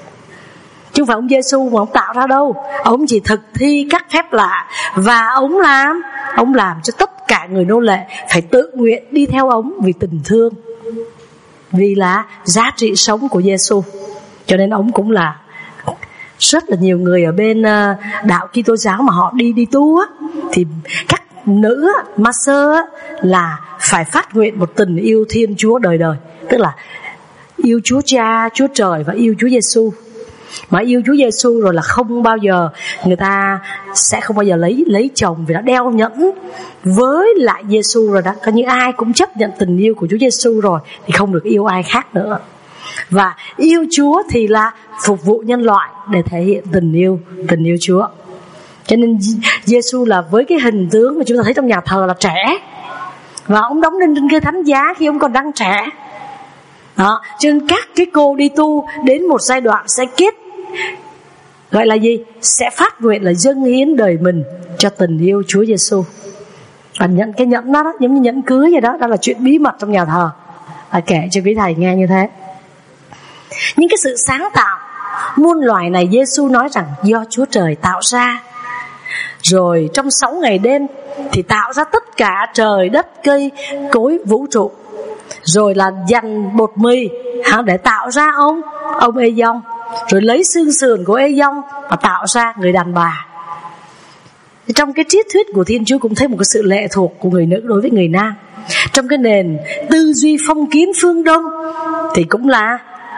Chứ không phải ông Giêsu mà ông tạo ra đâu. Ông chỉ thực thi các phép lạ, và ông làm Ông làm cho tất cả người nô lệ phải tự nguyện đi theo ông vì tình thương, vì là giá trị sống của Giêsu. Cho nên ông cũng là Rất là nhiều người ở bên đạo Kitô giáo mà họ đi đi tu á, thì các nữ ma sơ là phải phát nguyện một tình yêu Thiên Chúa đời đời, tức là yêu Chúa Cha, Chúa Trời và yêu Chúa Giêsu. Mà yêu Chúa Giêsu rồi là không bao giờ, người ta sẽ không bao giờ lấy lấy chồng, vì đã đeo nhẫn với lại Giêsu rồi đó. Coi như ai cũng chấp nhận tình yêu của Chúa Giêsu rồi thì không được yêu ai khác nữa. Và yêu Chúa thì là phục vụ nhân loại để thể hiện tình yêu, tình yêu Chúa. Cho nên Giêsu là với cái hình tướng mà chúng ta thấy trong nhà thờ là trẻ, và ông đóng đinh trên cây thánh giá khi ông còn đang trẻ. Đó, cho nên các cái cô đi tu đến một giai đoạn sẽ kết, gọi là gì? Sẽ phát nguyện là dâng hiến đời mình cho tình yêu Chúa Giêsu. Và nhận cái nhẫn đó, đó giống như nhẫn cưới vậy đó, đó là chuyện bí mật trong nhà thờ. À, kể cho quý thầy nghe như thế. Những cái sự sáng tạo muôn loài này, Giêsu nói rằng do Chúa Trời tạo ra. Rồi trong sáu ngày đêm thì tạo ra tất cả trời đất cây cối vũ trụ. Rồi là dành bột mì để tạo ra ông ông Ê Dông, rồi lấy xương sườn của Ê Dông và tạo ra người đàn bà. Trong cái triết thuyết của Thiên Chúa cũng thấy một cái sự lệ thuộc của người nữ đối với người nam. Trong cái nền tư duy phong kiến phương Đông thì cũng là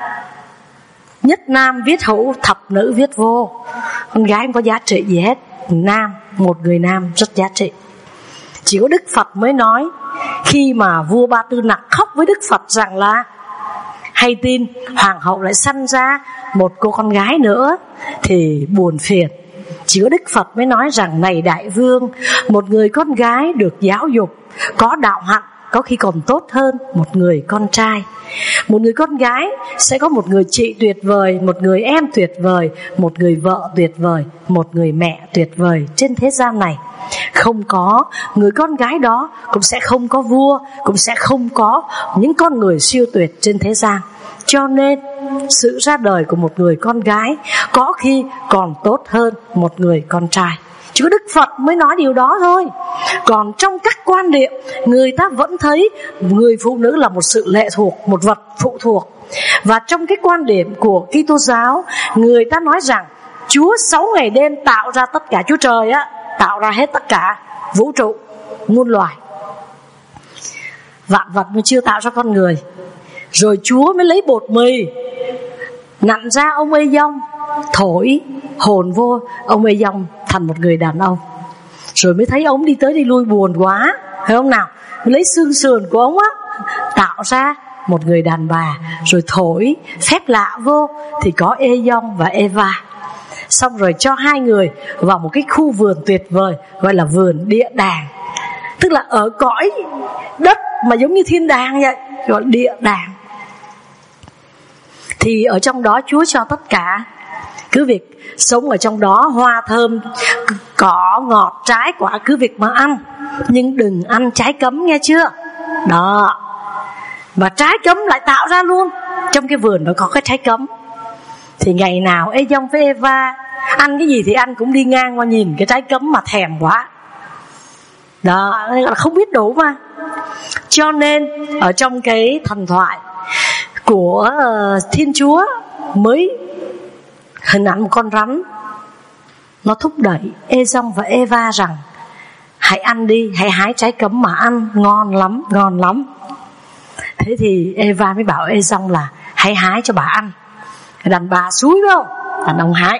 nhất nam viết hữu, thập nữ viết vô. Con gái không có giá trị gì hết, nam, một người nam rất giá trị. Chỉ có Đức Phật mới nói, khi mà vua Ba Tư Nặc khóc với Đức Phật rằng là hay tin hoàng hậu lại sanh ra một cô con gái nữa thì buồn phiền. Chỉ có Đức Phật mới nói rằng này đại vương, một người con gái được giáo dục, có đạo hạnh, có khi còn tốt hơn một người con trai. Một người con gái sẽ có một người chị tuyệt vời, một người em tuyệt vời, một người vợ tuyệt vời, một người mẹ tuyệt vời trên thế gian này. Không có người con gái đó cũng sẽ không có vua, cũng sẽ không có những con người siêu tuyệt trên thế gian. Cho nên sự ra đời của một người con gái có khi còn tốt hơn một người con trai. Chỉ có Đức Phật mới nói điều đó thôi. Còn trong các quan niệm, người ta vẫn thấy người phụ nữ là một sự lệ thuộc, một vật phụ thuộc. Và trong cái quan điểm của Kitô giáo, người ta nói rằng Chúa sáu ngày đêm tạo ra tất cả, Chúa Trời á, tạo ra hết tất cả vũ trụ, muôn loài, vạn vật mới chưa tạo ra con người. Rồi Chúa mới lấy bột mì nặn ra ông Ê Dông, thổi hồn vô ông Ê Dông thành một người đàn ông. Rồi mới thấy ông đi tới đi lui buồn quá, phải không nào? Mới lấy xương sườn của ông á, tạo ra một người đàn bà. Rồi thổi phép lạ vô thì có Ê Dông và Eva. Xong rồi cho hai người vào một cái khu vườn tuyệt vời, gọi là vườn địa đàng. Tức là ở cõi đất mà giống như thiên đàng vậy, gọi là địa đàng. Thì ở trong đó Chúa cho tất cả, cứ việc sống ở trong đó, hoa thơm, cỏ ngọt, trái quả, cứ việc mà ăn. Nhưng đừng ăn trái cấm, nghe chưa? Đó. Và trái cấm lại tạo ra luôn. Trong cái vườn đó có cái trái cấm. Thì ngày nào Ê Dông với Eva ăn cái gì thì ăn cũng đi ngang qua nhìn cái trái cấm mà thèm quá. Đó, không biết đủ mà. Cho nên ở trong cái thần thoại của uh, Thiên Chúa mới hình ảnh một con rắn, nó thúc đẩy Ê Dông và Eva rằng hãy ăn đi, hãy hái trái cấm mà ăn, ngon lắm, ngon lắm. Thế thì Eva mới bảo Ê Dông là hãy hái cho bà ăn. Đàn bà xúi phải không? Đàn ông hái.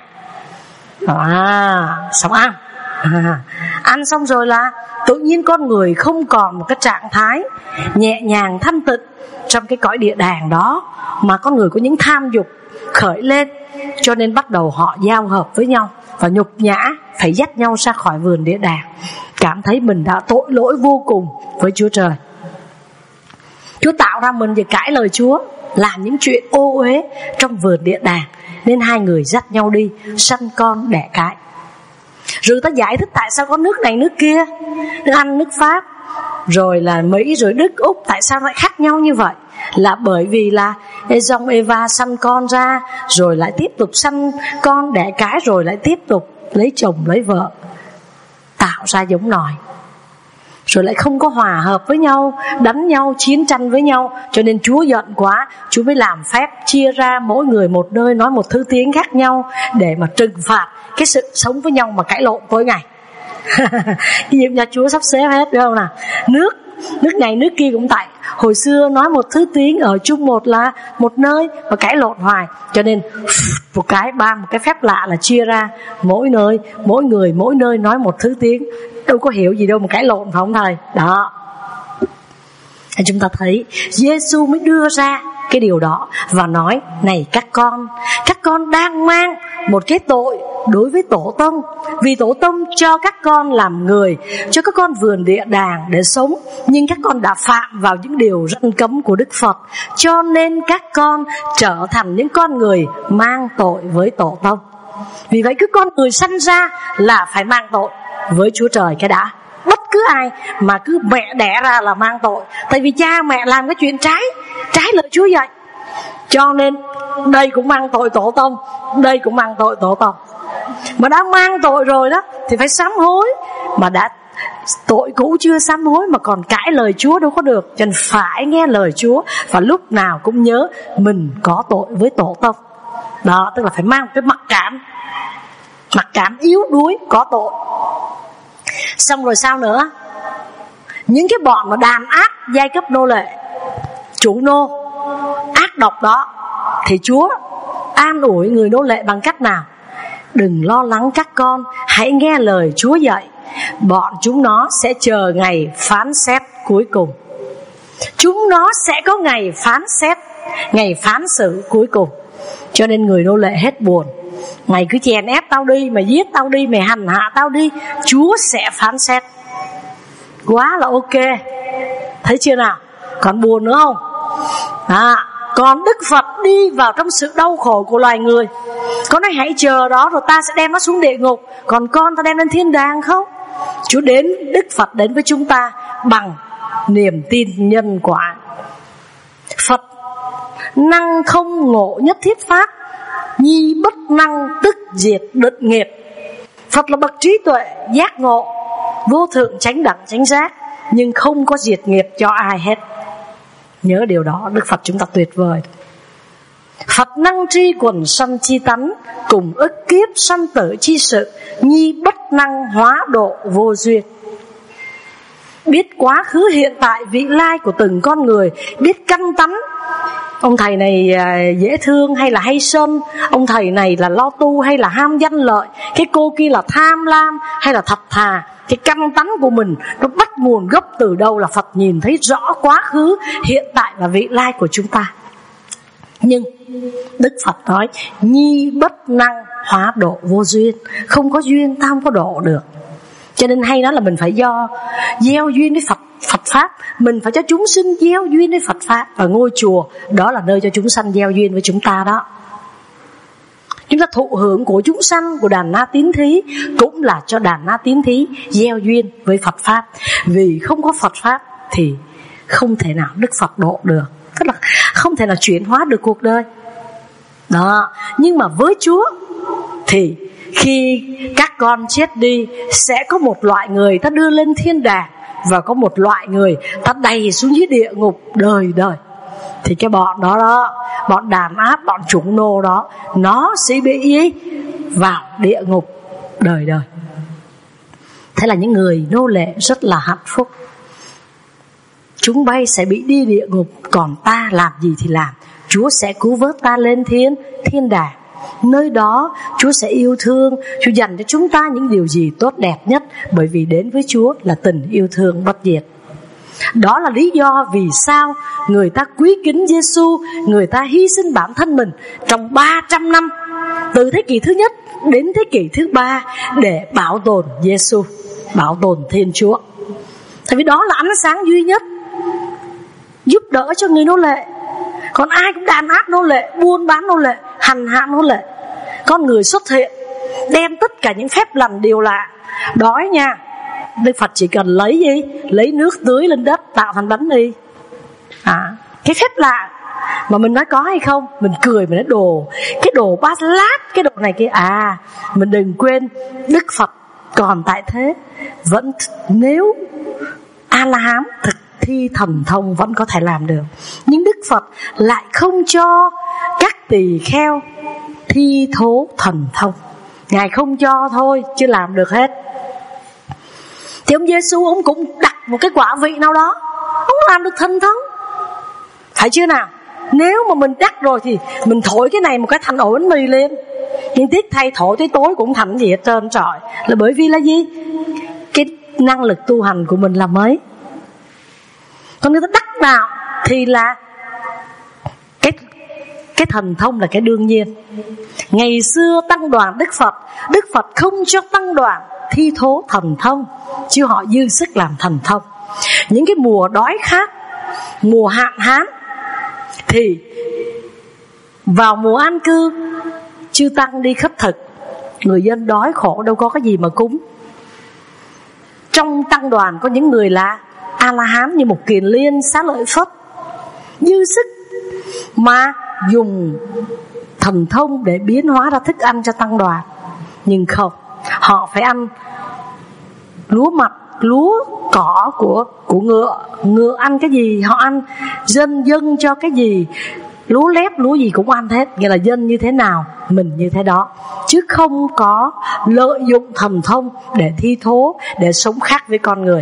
À, xong ăn. À, ăn xong rồi là tự nhiên con người không còn một cái trạng thái nhẹ nhàng thanh tịnh trong cái cõi địa đàng đó, mà con người có những tham dục khởi lên. Cho nên bắt đầu họ giao hợp với nhau và nhục nhã, phải dắt nhau ra khỏi vườn địa đàng, cảm thấy mình đã tội lỗi vô cùng với Chúa Trời. Chúa tạo ra mình để cãi lời Chúa, làm những chuyện ô uế trong vườn địa đàng. Nên hai người dắt nhau đi sanh con đẻ cái. Rồi ta giải thích tại sao có nước này nước kia, nước Anh, nước Pháp, rồi là Mỹ, rồi Đức, Úc, tại sao lại khác nhau như vậy? Là bởi vì là Ê Dông, Eva sanh con ra, rồi lại tiếp tục sanh con đẻ cái, rồi lại tiếp tục lấy chồng lấy vợ, tạo ra giống nòi. rồi lại không có hòa hợp với nhau, đánh nhau, chiến tranh với nhau. Cho nên Chúa giận quá, Chúa mới làm phép chia ra mỗi người một nơi, nói một thứ tiếng khác nhau, để mà trừng phạt cái sự sống với nhau mà cãi lộn tối ngày. Cái gì nhà Chúa sắp xếp hết, phải không nào? Nước nước này nước kia cũng tại. Hồi xưa nói một thứ tiếng, ở chung một là một nơi mà cãi lộn hoài. Cho nên một cái ba một cái phép lạ là chia ra mỗi nơi, mỗi người mỗi nơi nói một thứ tiếng. Đâu có hiểu gì đâu mà cãi lộn, phải không thầy? Đó, chúng ta thấy Giê-xu mới đưa ra cái điều đó và nói: này các con, các con đang mang một cái tội đối với tổ tông, vì tổ tông cho các con làm người, cho các con vườn địa đàng để sống, nhưng các con đã phạm vào những điều răn cấm của Đức Phật, cho nên các con trở thành những con người mang tội với tổ tông. Vì vậy cứ con người sanh ra là phải mang tội với Chúa Trời cái đã. Bất cứ ai mà cứ mẹ đẻ ra là mang tội, tại vì cha mẹ làm cái chuyện trái trái lời Chúa dạy. Cho nên đây cũng mang tội tổ tông, đây cũng mang tội tổ tông. Mà đã mang tội rồi đó thì phải sám hối. Mà đã tội cũ chưa sám hối mà còn cãi lời Chúa đâu có được. Cho nên phải nghe lời Chúa, và lúc nào cũng nhớ mình có tội với tổ tông. Đó, tức là phải mang cái mặc cảm, mặc cảm yếu đuối, có tội. Xong rồi sao nữa? Những cái bọn mà đàn áp giai cấp nô lệ, chủ nô ác độc đó, thì Chúa an ủi người nô lệ bằng cách nào? Đừng lo lắng các con, hãy nghe lời Chúa dạy. Bọn chúng nó sẽ chờ ngày phán xét cuối cùng. Chúng nó sẽ có ngày phán xét, ngày phán xử cuối cùng. Cho nên người nô lệ hết buồn. Mày cứ chèn ép tao đi, mày giết tao đi, mày hành hạ tao đi, Chúa sẽ phán xét. Quá là ok. Thấy chưa nào? Còn buồn nữa không? À, còn Đức Phật đi vào trong sự đau khổ của loài người. Con nói hãy chờ đó rồi ta sẽ đem nó xuống địa ngục, còn con ta đem lên thiên đàng không? Chúa đến, Đức Phật đến với chúng ta bằng niềm tin nhân quả. Phật năng không ngộ nhất thiết pháp, nhi bất năng tức diệt định nghiệp. Phật là bậc trí tuệ, giác ngộ, vô thượng chánh đẳng chánh giác, nhưng không có diệt nghiệp cho ai hết. Nhớ điều đó, Đức Phật chúng ta tuyệt vời. Phật năng tri quần sanh chi tánh, cùng ức kiếp sanh tử chi sự, nhi bất năng hóa độ vô duyên. Biết quá khứ hiện tại vị lai của từng con người, biết căn tánh. Ông thầy này dễ thương hay là hay sân, ông thầy này là lo tu hay là ham danh lợi, cái cô kia là tham lam hay là thật thà. Cái căn tánh của mình nó bắt nguồn gốc từ đâu là Phật nhìn thấy rõ quá khứ, hiện tại và vị lai của chúng ta. Nhưng Đức Phật nói nhi bất năng hóa độ vô duyên, không có duyên ta không có độ được. Cho nên hay nói là mình phải do gieo duyên với Phật, Phật Pháp. Mình phải cho chúng sinh gieo duyên với Phật Pháp. Và ngôi chùa đó là nơi cho chúng sanh gieo duyên với chúng ta đó. Chúng ta thụ hưởng của chúng sanh, của đàn Na Tín Thí, cũng là cho đàn Na Tín Thí gieo duyên với Phật Pháp. Vì không có Phật Pháp thì không thể nào Đức Phật độ được, tức là không thể nào chuyển hóa được cuộc đời đó. Nhưng mà với Chúa thì khi các con chết đi, sẽ có một loại người ta đưa lên thiên đàng, và có một loại người ta đày xuống dưới địa ngục đời đời. Thì cái bọn đó đó, bọn đàn áp, bọn chủng nô đó, nó sẽ bị vào địa ngục đời đời. Thế là những người nô lệ rất là hạnh phúc. Chúng bay sẽ bị đi địa ngục, còn ta làm gì thì làm, Chúa sẽ cứu vớt ta lên thiên thiên đàng. Nơi đó Chúa sẽ yêu thương, Chúa dành cho chúng ta những điều gì tốt đẹp nhất, bởi vì đến với Chúa là tình yêu thương bất diệt. Đó là lý do vì sao người ta quý kính Giê-xu, người ta hy sinh bản thân mình trong ba trăm năm, từ thế kỷ thứ nhất đến thế kỷ thứ ba, để bảo tồn Giê-xu, bảo tồn Thiên Chúa. Tại vì đó là ánh sáng duy nhất giúp đỡ cho người nô lệ. Còn ai cũng đàn áp nô lệ, buôn bán nô lệ, hành hạ nô lệ. Con người xuất hiện đem tất cả những phép lành điều lạ. Đói nha, Đức Phật chỉ cần lấy gì? Lấy nước tưới lên đất tạo thành bánh đi. À, cái phép lạ mà mình nói có hay không? Mình cười, mình nói đồ, cái đồ bát lát, cái đồ này kia. À, mình đừng quên Đức Phật còn tại thế, vẫn nếu A-la-hán thực thi thần thông vẫn có thể làm được. Nhưng Đức Phật lại không cho các tỳ kheo thi thố thần thông. Ngài không cho thôi chứ làm được hết. Thì ông Giê-xu ông cũng đặt một cái quả vị nào đó, ông làm được thần thông, phải chưa nào? Nếu mà mình đắc rồi thì mình thổi cái này một cái thành ổ bánh mì lên. Nhưng tiếc thay thổi tới tối cũng thành gì hết trơn trọi. Là bởi vì là gì? Cái năng lực tu hành của mình là mấy. Còn nếu ta đắc nào thì là cái, cái thần thông là cái đương nhiên. Ngày xưa tăng đoàn Đức Phật, Đức Phật không cho tăng đoàn thi thố thần thông, chứ họ dư sức làm thần thông. Những cái mùa đói khát, mùa hạn hán, thì vào mùa an cư, chư tăng đi khất thực, người dân đói khổ đâu có cái gì mà cúng. Trong tăng đoàn có những người là A-la-hán như một Kiền Liên, Xá Lợi Phất, dư sức mà dùng thần thông để biến hóa ra thức ăn cho tăng đoàn. Nhưng không, họ phải ăn lúa mạch, lúa cỏ của, của ngựa. Ngựa ăn cái gì họ ăn, dân dân cho cái gì, lúa lép, lúa gì cũng ăn hết. Nghĩa là dân như thế nào, mình như thế đó. Chứ không có lợi dụng thần thông để thi thố, để sống khác với con người.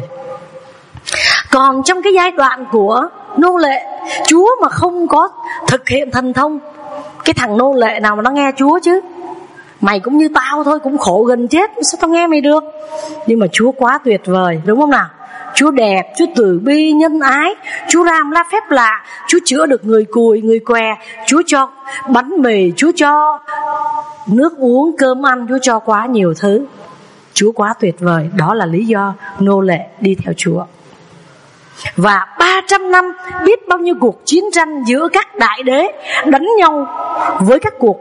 Còn trong cái giai đoạn của nô lệ, Chúa mà không có thực hiện thần thông, cái thằng nô lệ nào mà nó nghe Chúa chứ? Mày cũng như tao thôi, cũng khổ gần chết, sao tao nghe mày được? Nhưng mà Chúa quá tuyệt vời, đúng không nào? Chúa đẹp, Chúa từ bi, nhân ái, Chúa làm ra phép lạ, Chúa chữa được người cùi, người què, Chúa cho bánh mì, Chúa cho nước uống, cơm ăn, Chúa cho quá nhiều thứ. Chúa quá tuyệt vời, đó là lý do nô lệ đi theo Chúa. Và ba trăm năm biết bao nhiêu cuộc chiến tranh giữa các đại đế đánh nhau với các cuộc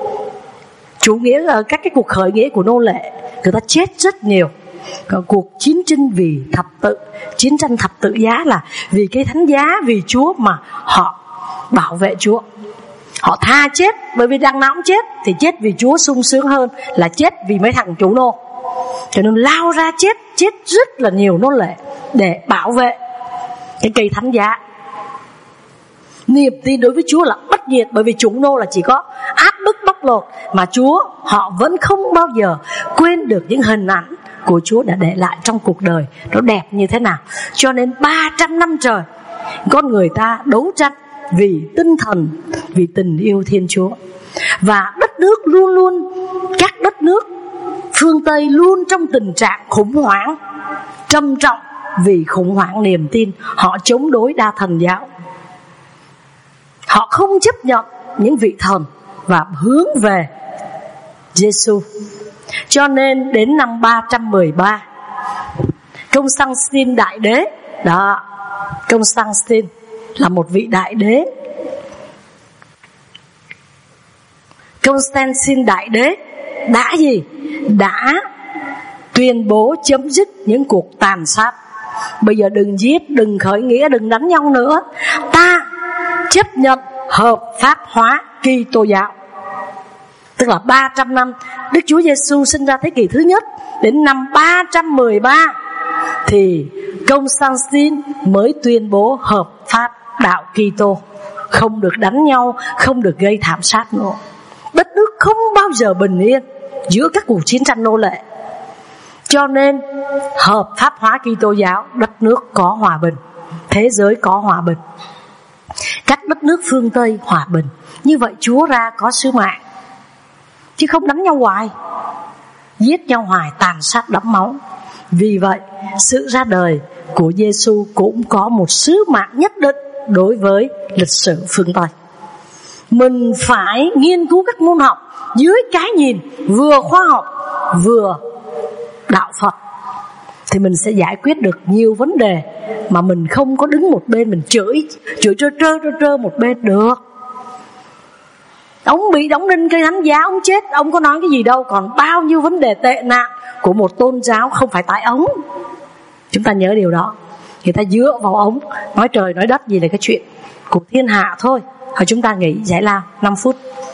chủ nghĩa, các cái cuộc khởi nghĩa của nô lệ, người ta chết rất nhiều. Còn cuộc chiến tranh vì thập tự, chiến tranh thập tự giá là vì cái thánh giá, vì Chúa mà họ bảo vệ Chúa. Họ tha chết, bởi vì đằng nào cũng chết, thì chết vì Chúa sung sướng hơn là chết vì mấy thằng chủ nô. Cho nên lao ra chết, chết rất là nhiều nô lệ để bảo vệ cái cây thánh giá. Niềm tin đối với Chúa là bất diệt, bởi vì chúng nô là chỉ có áp bức bóc lột, mà Chúa họ vẫn không bao giờ quên được những hình ảnh của Chúa đã để lại trong cuộc đời nó đẹp như thế nào. Cho nên ba trăm năm trời con người ta đấu tranh vì tinh thần, vì tình yêu Thiên Chúa. Và đất nước luôn luôn, các đất nước phương Tây luôn trong tình trạng khủng hoảng trầm trọng, vì khủng hoảng niềm tin. Họ chống đối đa thần giáo, họ không chấp nhận những vị thần và hướng về Giê-xu. Cho nên đến năm ba trăm mười ba, Constantine đại đế, đó, Constantine là một vị đại đế. Constantine đại đế đã gì? Đã tuyên bố chấm dứt những cuộc tàn sát. Bây giờ đừng giết, đừng khởi nghĩa, đừng đánh nhau nữa. Ta chấp nhận hợp pháp hóa Kitô giáo. Tức là ba trăm năm Đức Chúa Giê-xu sinh ra thế kỷ thứ nhất, đến năm ba trăm mười ba thì Constantine mới tuyên bố hợp pháp đạo Kitô, không được đánh nhau, không được gây thảm sát nữa. Đất nước không bao giờ bình yên giữa các cuộc chiến tranh nô lệ. Cho nên hợp pháp hóa Kitô giáo, đất nước có hòa bình, thế giới có hòa bình, các đất nước phương Tây hòa bình. Như vậy Chúa ra có sứ mạng, chứ không đánh nhau hoài, giết nhau hoài, tàn sát đẫm máu. Vì vậy sự ra đời của Giê-xu cũng có một sứ mạng nhất định đối với lịch sử phương Tây. Mình phải nghiên cứu các môn học dưới cái nhìn vừa khoa học vừa đạo Phật, thì mình sẽ giải quyết được nhiều vấn đề mà mình không có đứng một bên mình chửi chửi trơ trơ trơ trơ một bên được. Ông bị đóng đinh cây thánh giá, ông chết, ông có nói cái gì đâu. Còn bao nhiêu vấn đề tệ nạn của một tôn giáo không phải tại ông. Chúng ta nhớ điều đó. Người ta dựa vào ông, nói trời nói đất gì là cái chuyện của thiên hạ thôi. Rồi chúng ta nghỉ giải lao năm phút.